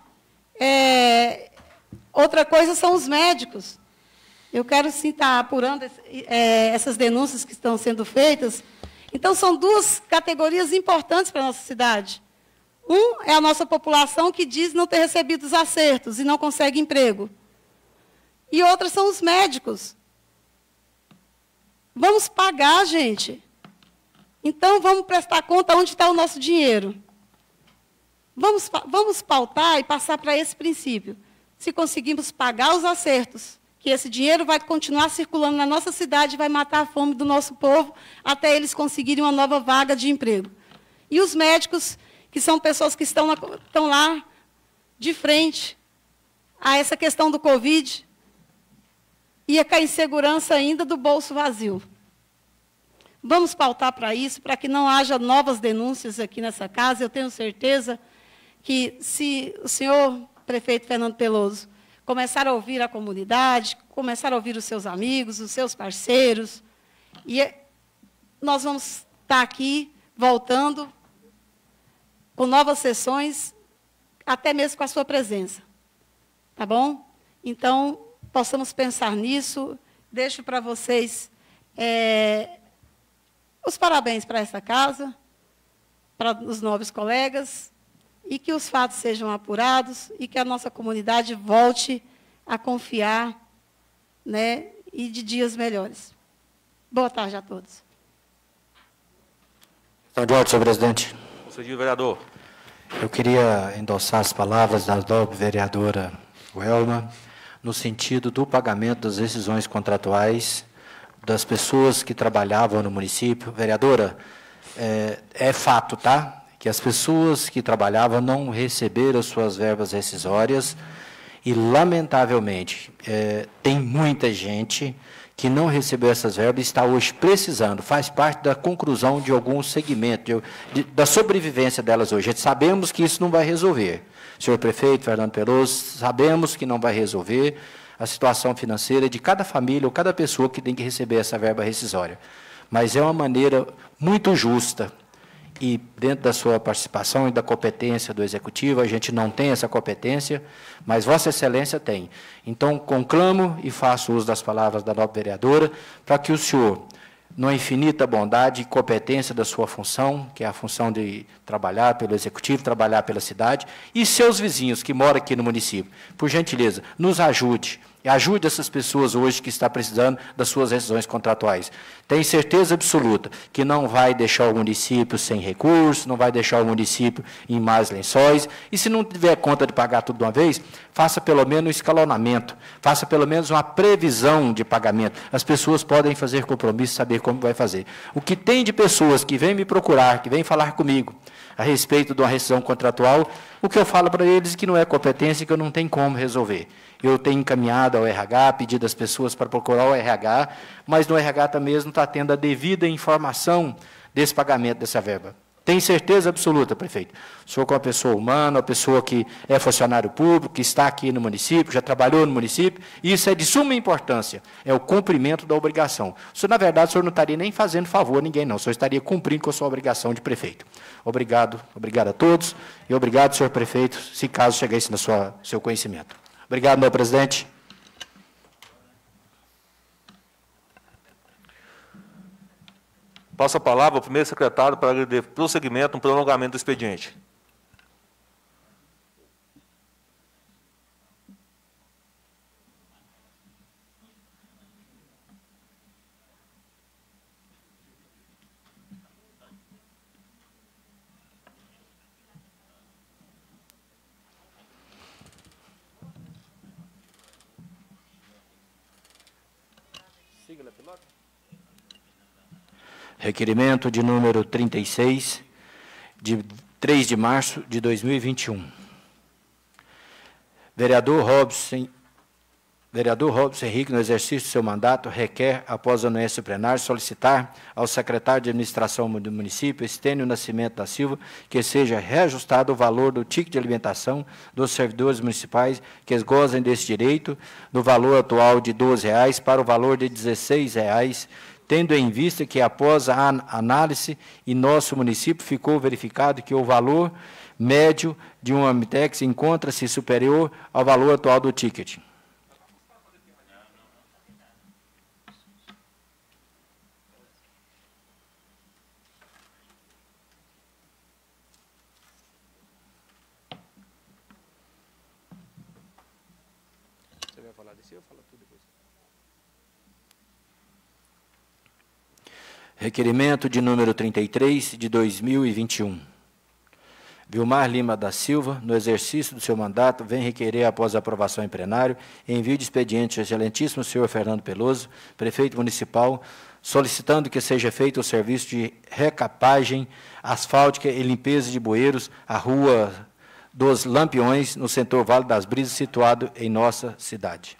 Outra coisa são os médicos. Eu quero, sim, estar apurando essas denúncias que estão sendo feitas. Então, são duas categorias importantes para a nossa cidade. Um é a nossa população que diz não ter recebido os acertos e não consegue emprego. E outras são os médicos. Vamos pagar, gente. Então, vamos prestar conta onde está o nosso dinheiro. Vamos pautar e passar para esse princípio. Se conseguimos pagar os acertos, que esse dinheiro vai continuar circulando na nossa cidade e vai matar a fome do nosso povo até eles conseguirem uma nova vaga de emprego. E os médicos, que são pessoas que estão lá de frente a essa questão do Covid, e a insegurança ainda do bolso vazio. Vamos pautar para isso, para que não haja novas denúncias aqui nessa casa. Eu tenho certeza que, se o senhor prefeito Fernando Peloso começar a ouvir a comunidade, começar a ouvir os seus amigos, os seus parceiros, e nós vamos estar aqui voltando com novas sessões, até mesmo com a sua presença. Tá bom? Então, possamos pensar nisso. Deixo para vocês os parabéns para essa casa, para os novos colegas, e que os fatos sejam apurados e que a nossa comunidade volte a confiar, né, e de dias melhores. Boa tarde a todos. Então, de ordem, senhor presidente. Concedido, vereador. Eu queria endossar as palavras da nobre vereadora Welma, no sentido do pagamento das rescisões contratuais das pessoas que trabalhavam no município. Vereadora, é fato, tá? Que as pessoas que trabalhavam não receberam suas verbas rescisórias e, lamentavelmente, tem muita gente que não recebeu essas verbas e está hoje precisando, faz parte da conclusão de algum segmento, da sobrevivência delas hoje. Sabemos que isso não vai resolver. Senhor prefeito Fernando Peloso, sabemos que não vai resolver a situação financeira de cada família ou cada pessoa que tem que receber essa verba rescisória. Mas é uma maneira muito justa, e dentro da sua participação e da competência do Executivo, a gente não tem essa competência, mas Vossa Excelência tem. Então, conclamo e faço uso das palavras da nobre vereadora, para que o senhor, na infinita bondade e competência da sua função, que é a função de trabalhar pelo Executivo, trabalhar pela cidade, e seus vizinhos que moram aqui no município, por gentileza, nos ajude. E ajude essas pessoas hoje que estão precisando das suas rescisões contratuais. Tenho certeza absoluta que não vai deixar o município sem recursos, não vai deixar o município em mais lençóis, e se não tiver conta de pagar tudo de uma vez, faça pelo menos um escalonamento, faça pelo menos uma previsão de pagamento. As pessoas podem fazer compromisso, saber como vai fazer. O que tem de pessoas que vêm me procurar, que vêm falar comigo a respeito de uma rescisão contratual, o que eu falo para eles é que não é competência e que eu não tenho como resolver. Eu tenho encaminhado ao RH, pedido às pessoas para procurar o RH, mas no RH também não está tendo a devida informação desse pagamento dessa verba. Tenho certeza absoluta, prefeito. O senhor, como uma pessoa humana, uma pessoa que é funcionário público, que está aqui no município, já trabalhou no município, e isso é de suma importância, é o cumprimento da obrigação. O senhor, na verdade, o senhor não estaria nem fazendo favor a ninguém, não. O senhor estaria cumprindo com a sua obrigação de prefeito. Obrigado, obrigado a todos, e obrigado, senhor prefeito, se caso chegasse no seu conhecimento. Obrigado, meu presidente. Passo a palavra ao primeiro secretário para dar prosseguimento no prolongamento do expediente. Requerimento de número 36, de 3 de março de 2021. Vereador Robson Henrique, no exercício do seu mandato, requer, após a anuência plenária, solicitar ao secretário de Administração do município, Estênio Nascimento da Silva, que seja reajustado o valor do ticket de alimentação dos servidores municipais que gozem desse direito, do valor atual de R$ 12,00 para o valor de R$ 16,00, tendo em vista que, após a análise em nosso município, ficou verificado que o valor médio de um Amitex encontra-se superior ao valor atual do ticket. Você vai falar desse ou fala tudo depois? Requerimento de número 33, de 2021. Vilmar Lima da Silva, no exercício do seu mandato, vem requerer, após a aprovação em plenário, envio de expediente ao excelentíssimo senhor Fernando Peloso, prefeito municipal, solicitando que seja feito o serviço de recapagem asfáltica e limpeza de bueiros à Rua dos Lampiões, no setor Vale das Brisas, situado em nossa cidade.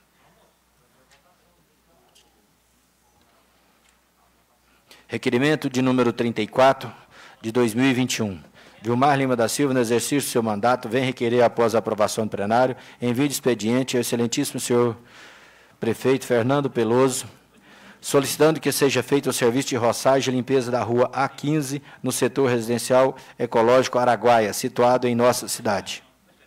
Requerimento de número 34, de 2021. Vilmar Lima da Silva, no exercício do seu mandato, vem requerer, após a aprovação do plenário, envio de expediente ao excelentíssimo senhor prefeito Fernando Peloso, solicitando que seja feito o serviço de roçagem e limpeza da rua A15, no setor residencial ecológico Araguaia, situado em nossa cidade.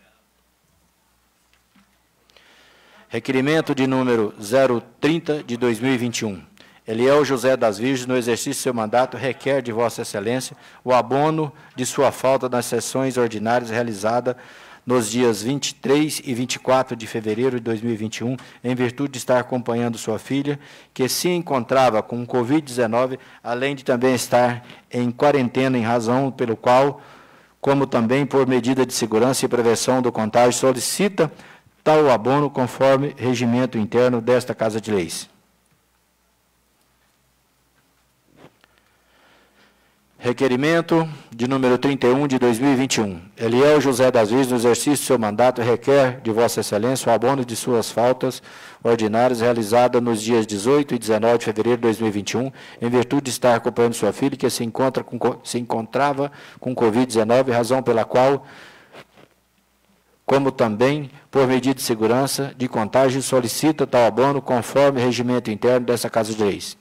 Requerimento de número 030, de 2021. Eliel José das Virgens, no exercício do seu mandato, requer de Vossa Excelência o abono de sua falta nas sessões ordinárias realizadas nos dias 23 e 24 de fevereiro de 2021, em virtude de estar acompanhando sua filha, que se encontrava com Covid-19, além de também estar em quarentena, em razão pelo qual, como também por medida de segurança e prevenção do contágio, solicita tal abono conforme regimento interno desta Casa de Leis. Requerimento de número 31, de 2021. Eliel José das Virgens, no exercício do seu mandato, requer de Vossa Excelência o abono de suas faltas ordinárias realizadas nos dias 18 e 19 de fevereiro de 2021, em virtude de estar acompanhando sua filha, que se encontrava com Covid-19, razão pela qual, como também por medida de segurança de contágio, solicita tal abono conforme regimento interno dessa Casa de Leis.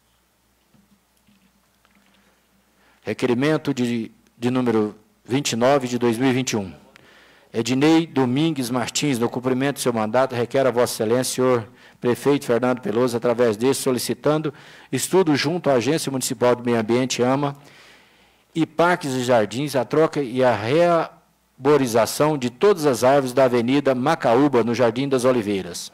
Requerimento de número 29, de 2021. Ednei Domingues Martins, no cumprimento do seu mandato, requer a Vossa Excelência, senhor prefeito Fernando Peloso, através desse, solicitando estudo junto à Agência Municipal do Meio Ambiente, AMA, e Parques e Jardins, a troca e a rearborização de todas as árvores da Avenida Macaúba, no Jardim das Oliveiras.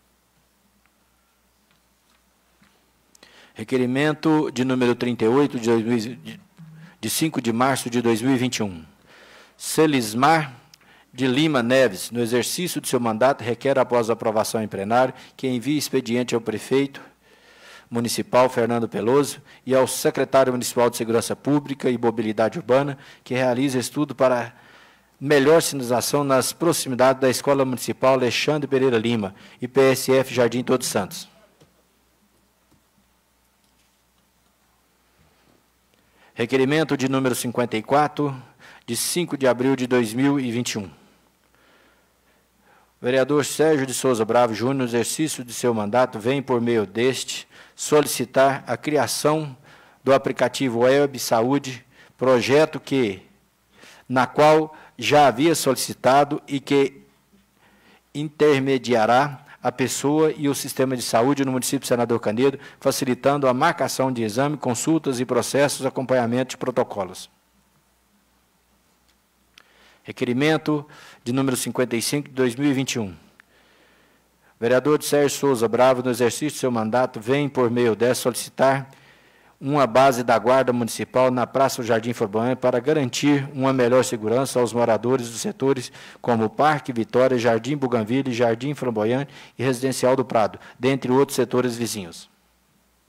Requerimento de número 38, de 5 de março de 2021. Celismar de Lima Neves, no exercício de seu mandato, requer, após a aprovação em plenário, que envie expediente ao prefeito municipal, Fernando Peloso, e ao secretário municipal de Segurança Pública e Mobilidade Urbana, que realize estudo para melhor sinalização nas proximidades da Escola Municipal Alexandre Pereira Lima e PSF Jardim Todos Santos. Requerimento de número 54, de 5 de abril de 2021. O vereador Sérgio de Souza Bravo Júnior, no exercício de seu mandato, vem, por meio deste, solicitar a criação do aplicativo Web Saúde, projeto na qual já havia solicitado e que intermediará a pessoa e o sistema de saúde no município de Senador Canedo, facilitando a marcação de exame, consultas e processos, acompanhamento de protocolos. Requerimento de número 55, de 2021. O vereador Sérgio Souza Bravo, no exercício de seu mandato, vem, por meio dessa, solicitar uma base da Guarda Municipal na Praça do Jardim Flamboyant para garantir uma melhor segurança aos moradores dos setores como Parque Vitória, Jardim Bougainville, Jardim Flamboyant e Residencial do Prado, dentre outros setores vizinhos.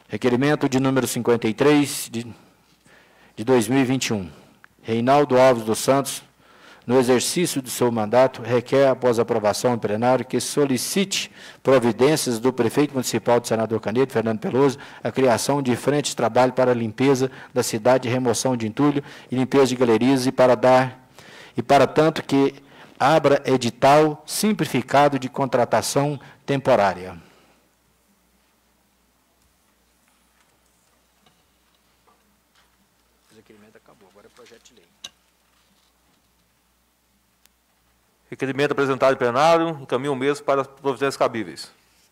Requerimento de número 53 de 2021. Reinaldo Alves dos Santos, no exercício de seu mandato, requer, após aprovação em plenário, que solicite providências do prefeito municipal de Senador Canedo, Fernando Peloso, a criação de frente de trabalho para a limpeza da cidade, remoção de entulho e limpeza de galerias, e para tanto que abra edital simplificado de contratação temporária. O requerimento acabou, agora é projeto de lei. Requerimento apresentado em plenário, encaminho o mesmo para as providências cabíveis.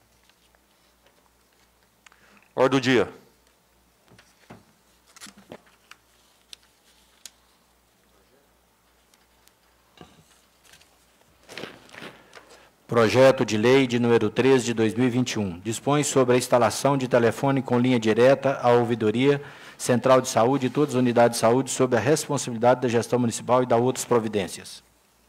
Ordem do dia. Projeto de lei de número 13 de 2021. Dispõe sobre a instalação de telefone com linha direta à ouvidoria central de saúde e todas as unidades de saúde sob a responsabilidade da gestão municipal e da outras providências.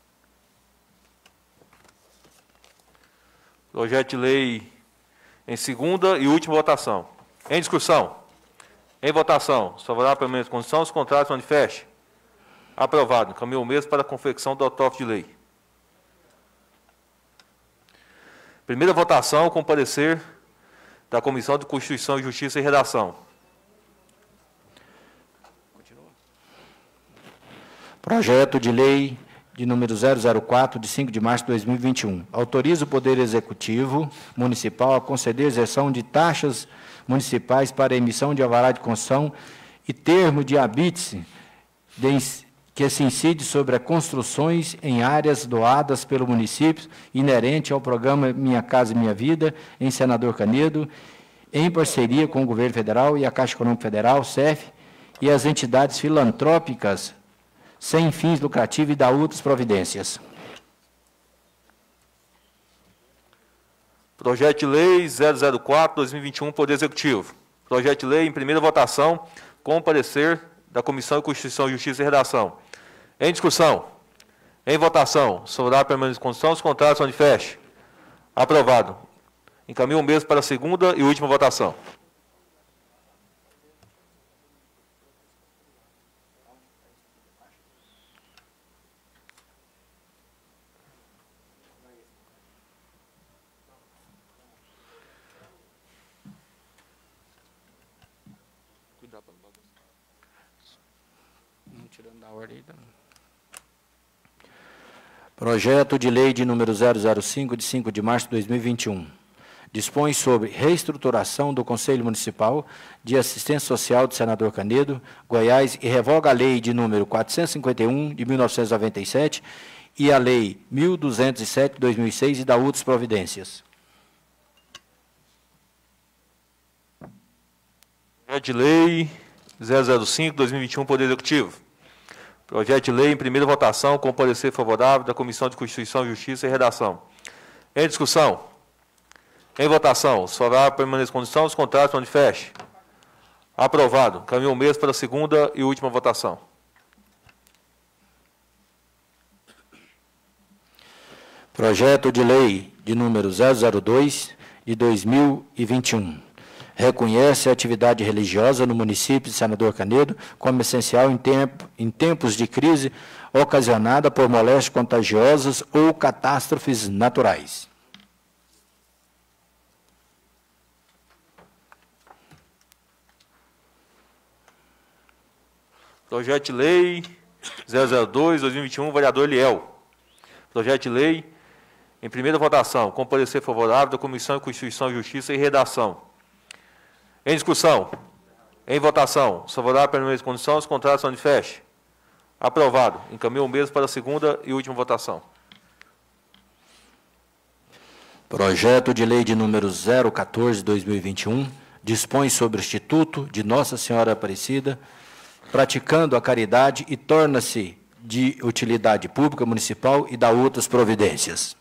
Projeto de lei em segunda e última votação. Em discussão. Em votação. Favorável pela mesma condição, os contrários manifestem. Aprovado. Encaminho o mesmo para a confecção do autógrafo de lei. Primeira votação com parecer da Comissão de Constituição, Justiça e Redação. Projeto de lei de número 004, de 5 de março de 2021. Autoriza o Poder Executivo Municipal a conceder isenção de taxas municipais para emissão de alvará de construção e termo de habite que se incide sobre as construções em áreas doadas pelo município, inerente ao programa Minha Casa Minha Vida, em Senador Canedo, em parceria com o Governo Federal e a Caixa Econômica Federal, CEF, e as entidades filantrópicas sem fins lucrativos e da outras providências. Projeto de lei 004/2021, Poder Executivo. Projeto de lei em primeira votação, com parecer da Comissão de Constituição, Justiça e Redação. Em discussão. Em votação. Favorável pela mesma condição, os contrários manifestem. Aprovado. Encaminho o mesmo para a segunda e última votação. Projeto de lei de número 005, de 5 de março de 2021. Dispõe sobre reestruturação do Conselho Municipal de Assistência Social de Senador Canedo, Goiás, e revoga a lei de número 451, de 1997, e a lei 1207, de 2006, e da outras providências. Projeto de lei 005/2021, Poder Executivo. Projeto de lei em primeira votação, com parecer favorável da Comissão de Constituição, Justiça e Redação. Em discussão. Em votação. Os favoráveis permanecem em condição, os contrários manifestem. Aprovado. Encaminho o mesmo para a segunda e última votação. Projeto de lei de número 002, de 2021. Reconhece a atividade religiosa no município de Senador Canedo como essencial em tempos de crise ocasionada por moléstias contagiosas ou catástrofes naturais. Projeto de lei 002/2021, vereador Liel. Projeto de lei em primeira votação, com parecer favorável da Comissão de Constituição, Justiça e Redação. Em discussão. Em votação. Favorável pela mesma condição, os contrários manifestem. Aprovado. Encaminho o mesmo para a segunda e última votação. Projeto de lei de número 014/2021 dispõe sobre o Instituto de Nossa Senhora Aparecida, praticando a caridade, e torna-se de utilidade pública municipal e da outras providências.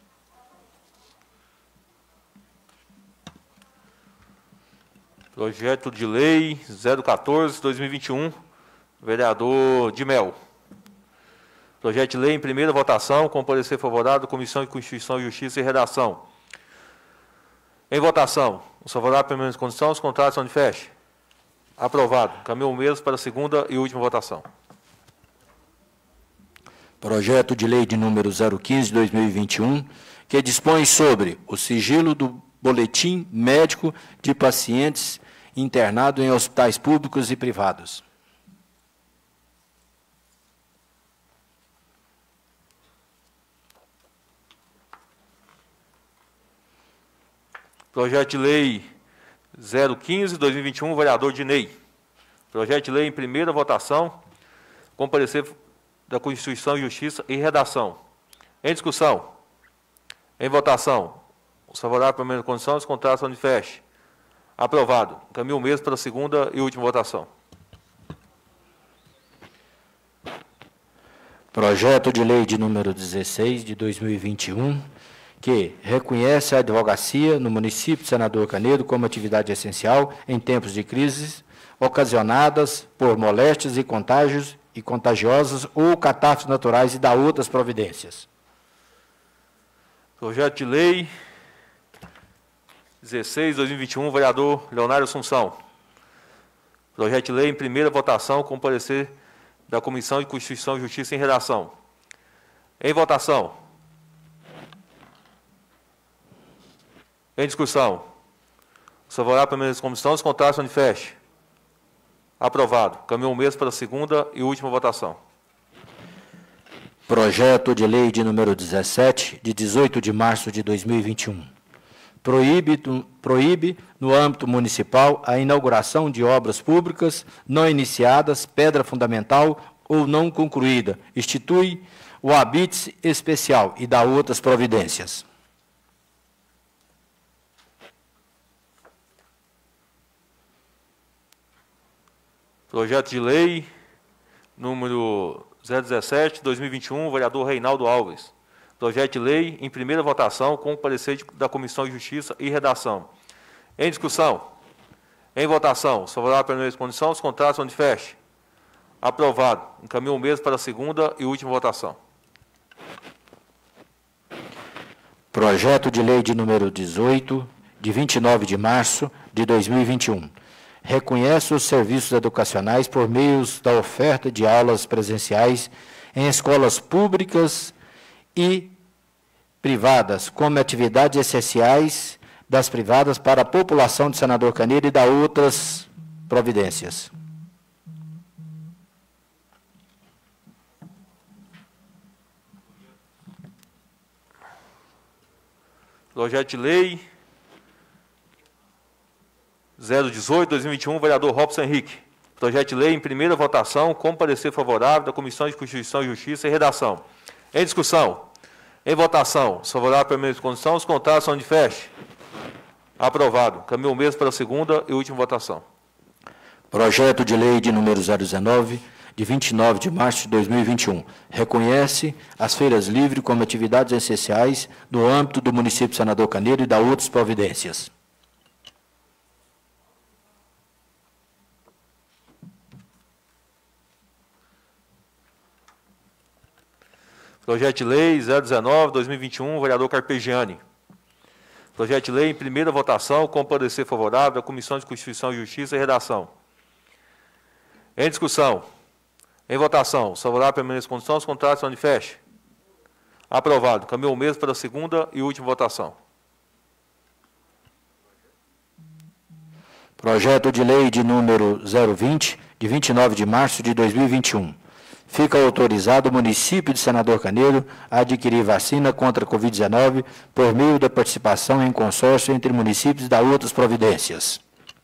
Projeto de lei 014/2021, vereador de Mel. Projeto de lei em primeira votação, com parecer favorável da Comissão de Constituição, Justiça e Redação. Em votação. Os favoráveis permanecem em condição, os contrários são de feche. Aprovado. Caminho o mesmo para a segunda e última votação. Projeto de lei de número 015 de 2021, que dispõe sobre o sigilo do boletim médico de pacientes internados em hospitais públicos e privados. Projeto de lei 015 de 2021, vereador Dinei. Projeto de lei em primeira votação, com parecer da Constituição e Justiça e redação. Em discussão. Em votação. Os favoráveis permanecem em condição, os contrários são de feche. Aprovado. Caminho o mesmo para a segunda e última votação. Projeto de lei de número 16 de 2021, que reconhece a advocacia no município de Senador Canedo como atividade essencial em tempos de crises ocasionadas por moléstias e contágios e contagiosas ou catástrofes naturais e dá outras providências. Projeto de lei 16, 2021, vereador Leonardo Assunção. Projeto de lei em primeira votação, com parecer da Comissão de Constituição e Justiça em redação. Em votação. Em discussão. Os favoráveis permanecem em comissão, os contrários são de feche. Aprovado. Caminho o mesmo para a segunda e última votação. Projeto de lei de número 17, de 18 de março de 2021. Proíbe, no âmbito municipal, a inauguração de obras públicas não iniciadas, pedra fundamental ou não concluída. Institui o habite especial e dá outras providências. Projeto de lei número 017, 2021, vereador Reinaldo Alves. Projeto de lei em primeira votação, com parecer da Comissão de Justiça e redação. Em discussão. Em votação. Os favoráveis permanecem em condição, os contrários são de feche. Aprovado. Encaminho o mesmo para a segunda e última votação. Projeto de lei de número 18, de 29 de março de 2021. Reconhece os serviços educacionais por meio da oferta de aulas presenciais em escolas públicas e privadas, como atividades essenciais das privadas para a população de Senador Canedo e dá outras providências. Projeto de lei 018, 2021, vereador Robson Henrique. Projeto de lei em primeira votação, com parecer favorável da Comissão de Constituição e Justiça e redação. Em discussão. Em votação. Os favoráveis permanecem em condição, os contrários são de feche. Aprovado. Caminho o mesmo para a segunda e última votação. Projeto de lei de número 019, de 29 de março de 2021. Reconhece as feiras livres como atividades essenciais no âmbito do município de Senador Canedo e dá outras providências. Projeto de lei 019, 2021, vereador Carpegiani. Projeto de lei em primeira votação, com parecer favorável da Comissão de Constituição e Justiça e redação. Em discussão. Em votação. Os favoráveis permanecem em condição, os contrários são de feche. Aprovado. Caminho o mesmo para a segunda e última votação. Projeto de lei de número 020, de 29 de março de 2021. Fica autorizado o município de Senador Canedo a adquirir vacina contra a Covid-19 por meio da participação em consórcio entre municípios e dá outras providências.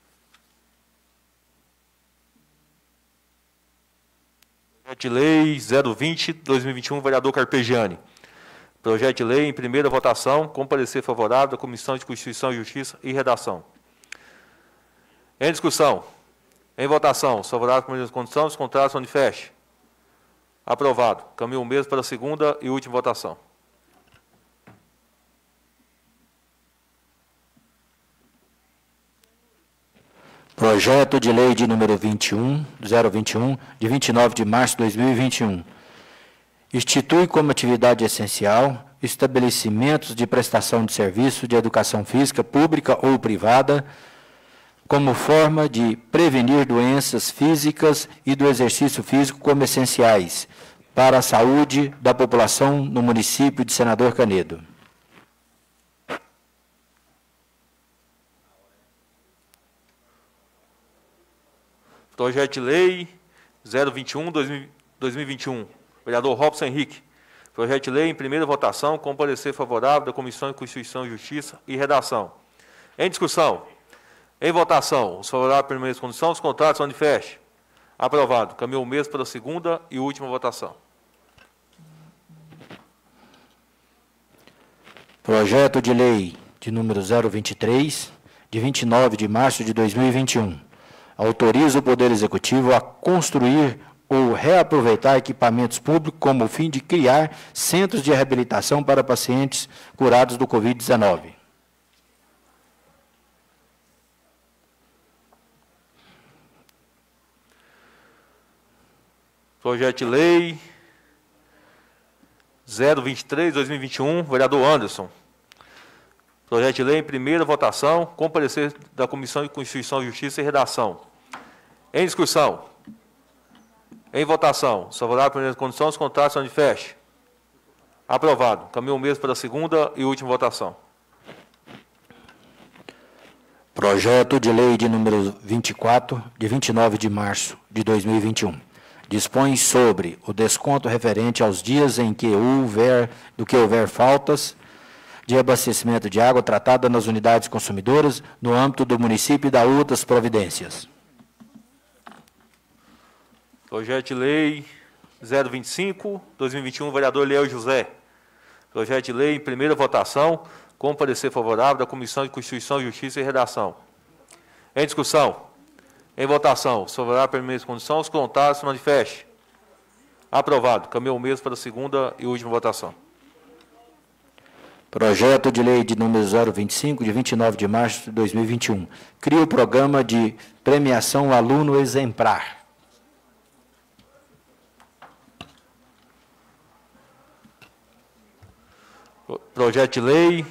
Projeto de lei 020, 2021, vereador Carpegiani. Projeto de lei em primeira votação, com parecer favorável da Comissão de Constituição e Justiça e redação. Em discussão. Em votação. Os favoráveis permanecem em condição, os contrários são de feche. Aprovado. Caminho o mesmo para a segunda e última votação. Projeto de lei de número 021, de 29 de março de 2021. Institui como atividade essencial estabelecimentos de prestação de serviço de educação física pública ou privada, como forma de prevenir doenças físicas e do exercício físico como essenciais para a saúde da população no município de Senador Canedo. Projeto de Lei 021/2021. Vereador Robson Henrique. Projeto de Lei em primeira votação, com parecer favorável da Comissão de Constituição e Justiça e Redação. Em discussão. Em votação. Os favoráveis pela mesma condição, os contrários, manifestem. Aprovado. Caminhou o mesmo para a segunda e última votação. Projeto de Lei de número 023, de 29 de março de 2021. Autoriza o Poder Executivo a construir ou reaproveitar equipamentos públicos como o fim de criar centros de reabilitação para pacientes curados do Covid-19. Projeto de Lei 023/2021, vereador Anderson. Projeto de Lei em primeira votação, com parecer da Comissão de Constituição, Justiça e Redação. Em discussão. Em votação. Os favoráveis pela mesma condição, os contrários, manifestem. Aprovado. Caminhou o mesmo para a segunda e última votação. Projeto de Lei de número 24, de 29 de março de 2021. Dispõe sobre o desconto referente aos dias em que houver faltas de abastecimento de água tratada nas unidades consumidoras no âmbito do município e da outras providências. Projeto de Lei 025/2021, vereador Léo José. Projeto de Lei em primeira votação, com parecer favorável da Comissão de Constituição, Justiça e Redação. Em discussão. Em votação. Os favoráveis pela mesma condição, os contrários, manifestem. Aprovado. Caminhou o mesmo para a segunda e última votação. Projeto de Lei de número 025, de 29 de março de 2021. Cria o programa de premiação aluno exemplar. Projeto de Lei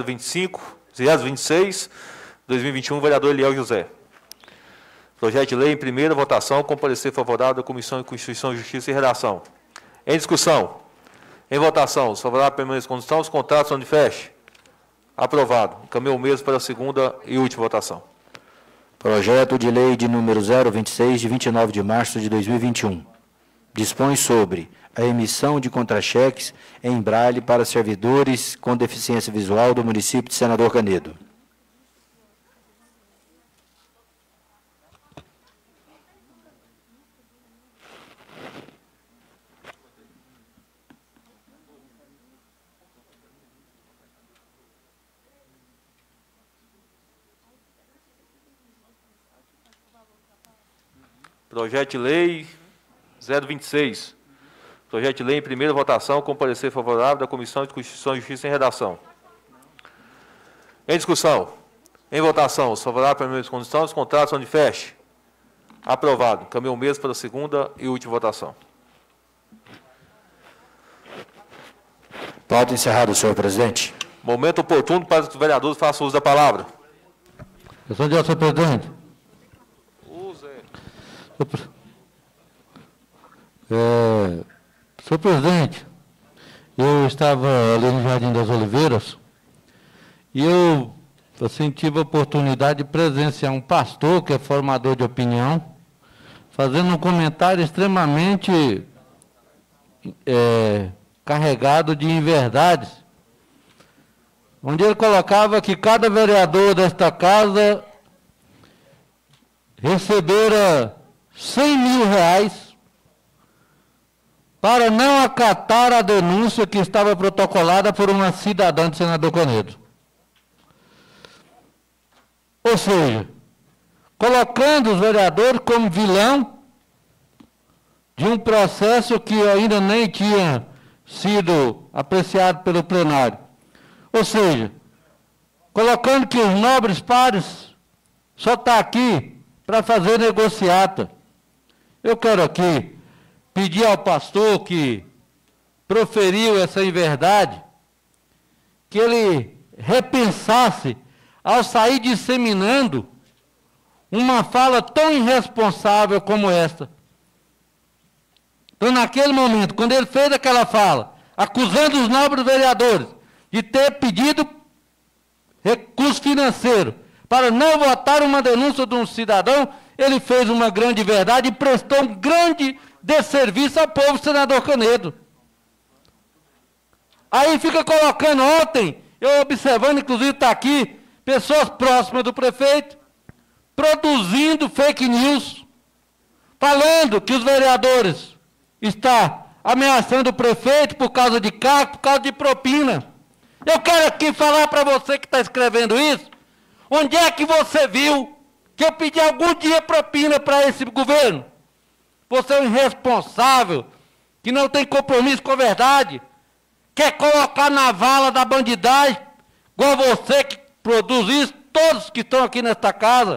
026/2021, vereador Eliel José. Projeto de Lei em primeira votação, com parecer favorável da Comissão de Constituição, Justiça e Redação. Em discussão. Em votação. Os favoráveis pela mesma condição, os contrários, manifestem. Aprovado. Caminhou o mesmo para a segunda e última votação. Projeto de Lei de número 026, de 29 de março de 2021. Dispõe sobre a emissão de contra-cheques em braille para servidores com deficiência visual do município de Senador Canedo. Projeto de Lei 026. Projeto de Lei em primeira votação, com parecer favorável da Comissão de Constituição, Justiça e Redação. Em discussão. Em votação. Os favoráveis pela mesma condição, os contrários, manifestem. Aprovado. Caminhou o mesmo para a segunda e última votação. Pauta encerrada, senhor presidente. Momento oportuno para que os vereadores façam uso da palavra. Questão de ordem, senhor presidente. Senhor presidente, eu estava ali no Jardim das Oliveiras e eu tive a oportunidade de presenciar um pastor que é formador de opinião, fazendo um comentário extremamente carregado de inverdades, onde ele colocava que cada vereador desta casa recebera R$100 mil para não acatar a denúncia que estava protocolada por uma cidadã de Senador Canedo. Ou seja, colocando os vereadores como vilão de um processo que ainda nem tinha sido apreciado pelo plenário. Ou seja, colocando que os nobres pares só estão aqui para fazer negociata. Eu quero aqui pedir ao pastor que proferiu essa inverdade, que ele repensasse ao sair disseminando uma fala tão irresponsável como esta. Então, naquele momento, quando ele fez aquela fala, acusando os nobres vereadores de ter pedido recurso financeiro para não votar uma denúncia de um cidadão, ele fez uma grande verdade e prestou um grande desserviço ao povo, senador Canedo. Aí fica colocando ontem, eu observando, inclusive está aqui, pessoas próximas do prefeito, produzindo fake news, falando que os vereadores estão ameaçando o prefeito por causa de cargo, por causa de propina. Eu quero aqui falar para você que está escrevendo isso, onde é que você viu que eu pedi algum dia propina para esse governo? Você é um irresponsável, que não tem compromisso com a verdade, quer colocar na vala da bandidagem, igual você que produz isso, todos que estão aqui nesta casa.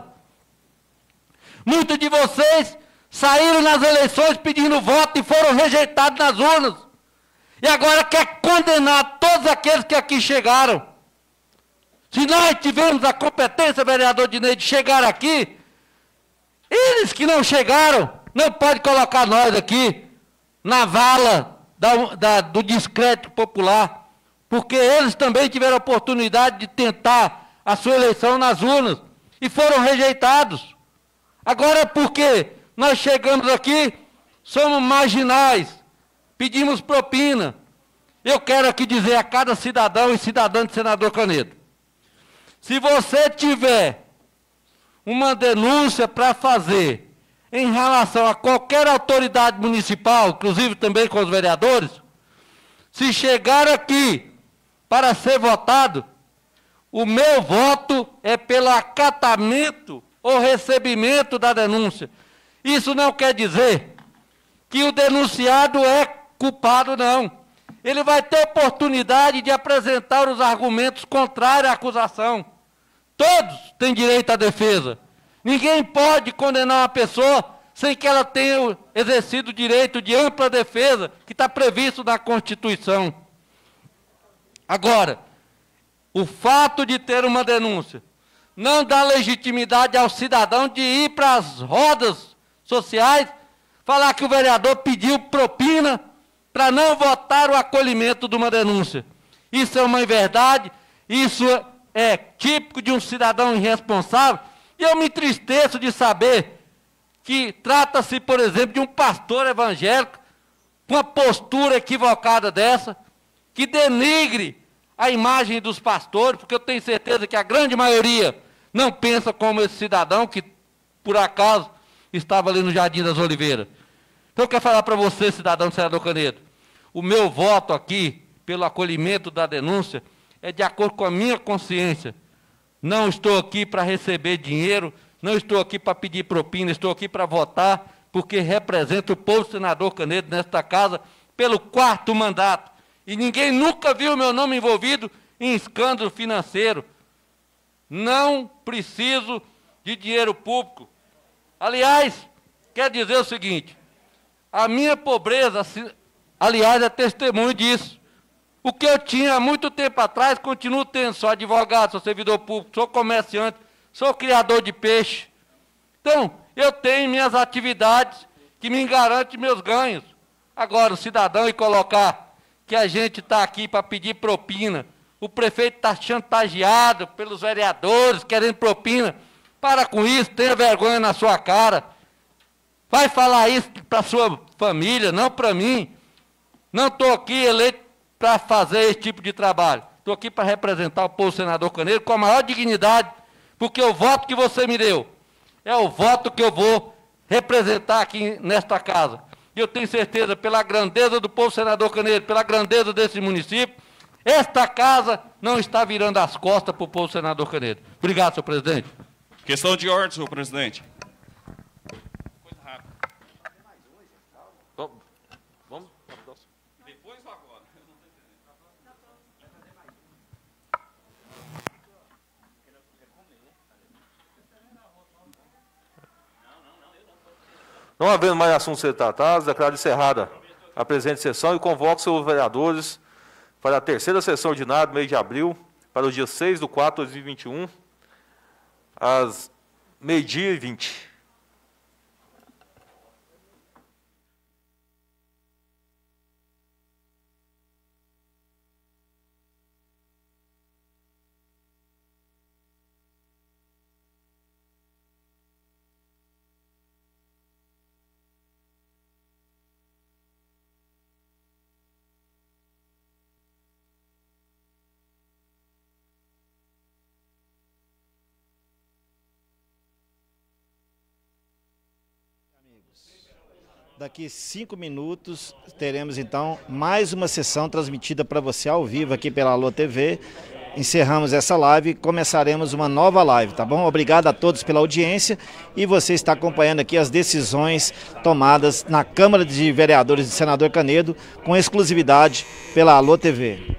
Muitos de vocês saíram nas eleições pedindo voto e foram rejeitados nas urnas. E agora quer condenar todos aqueles que aqui chegaram. Se nós tivermos a competência, vereador Dinei, de chegar aqui, eles que não chegaram, não podem colocar nós aqui na vala do descrédito popular, porque eles também tiveram a oportunidade de tentar a sua eleição nas urnas e foram rejeitados. Agora, porque nós chegamos aqui, somos marginais, pedimos propina. Eu quero aqui dizer a cada cidadão e cidadã de Senador Canedo, se você tiver uma denúncia para fazer em relação a qualquer autoridade municipal, inclusive também com os vereadores, se chegar aqui para ser votado, o meu voto é pelo acatamento ou recebimento da denúncia. Isso não quer dizer que o denunciado é culpado, não. Ele vai ter oportunidade de apresentar os argumentos contrários à acusação. Todos têm direito à defesa. Ninguém pode condenar uma pessoa sem que ela tenha exercido o direito de ampla defesa que está previsto na Constituição. Agora, o fato de ter uma denúncia não dá legitimidade ao cidadão de ir para as rodas sociais falar que o vereador pediu propina para não votar o acolhimento de uma denúncia. Isso é uma inverdade, isso é típico de um cidadão irresponsável, e eu me entristeço de saber que trata-se, por exemplo, de um pastor evangélico com uma postura equivocada dessa, que denigre a imagem dos pastores, porque eu tenho certeza que a grande maioria não pensa como esse cidadão que, por acaso, estava ali no Jardim das Oliveiras. Então, eu quero falar para você, cidadão do Senador Canedo, o meu voto aqui, pelo acolhimento da denúncia, é de acordo com a minha consciência. Não estou aqui para receber dinheiro, não estou aqui para pedir propina, estou aqui para votar, porque represento o povo Senador Canedo nesta casa pelo 4º mandato. E ninguém nunca viu meu nome envolvido em escândalo financeiro. Não preciso de dinheiro público. Aliás, quer dizer o seguinte, a minha pobreza, aliás, é testemunho disso. O que eu tinha há muito tempo atrás, continuo tendo. Sou advogado, sou servidor público, sou comerciante, sou criador de peixe. Então, eu tenho minhas atividades que me garantem meus ganhos. Agora, o cidadão e colocar que a gente está aqui para pedir propina, o prefeito está chantageado pelos vereadores, querendo propina. Para com isso, tenha vergonha na sua cara. Vai falar isso para a sua família, não para mim. Não estou aqui eleito para fazer esse tipo de trabalho. Estou aqui para representar o povo Senador Canedo com a maior dignidade, porque o voto que você me deu é o voto que eu vou representar aqui nesta casa. E eu tenho certeza, pela grandeza do povo Senador Canedo, pela grandeza desse município, esta casa não está virando as costas para o povo Senador Canedo. Obrigado, senhor presidente. Questão de ordem, senhor presidente. Coisa rápida. Vamos? Depois ou agora? Não havendo mais assuntos a ser tratados, declaro encerrada a presente sessão e convoco os vereadores para a terceira sessão ordinária do mês de abril, para o dia 6/4/2021, às 12h20. Daqui 5 minutos teremos então mais uma sessão transmitida para você ao vivo aqui pela Alô TV. Encerramos essa live e começaremos uma nova live, tá bom? Obrigado a todos pela audiência e você está acompanhando aqui as decisões tomadas na Câmara de Vereadores de Senador Canedo com exclusividade pela Alô TV.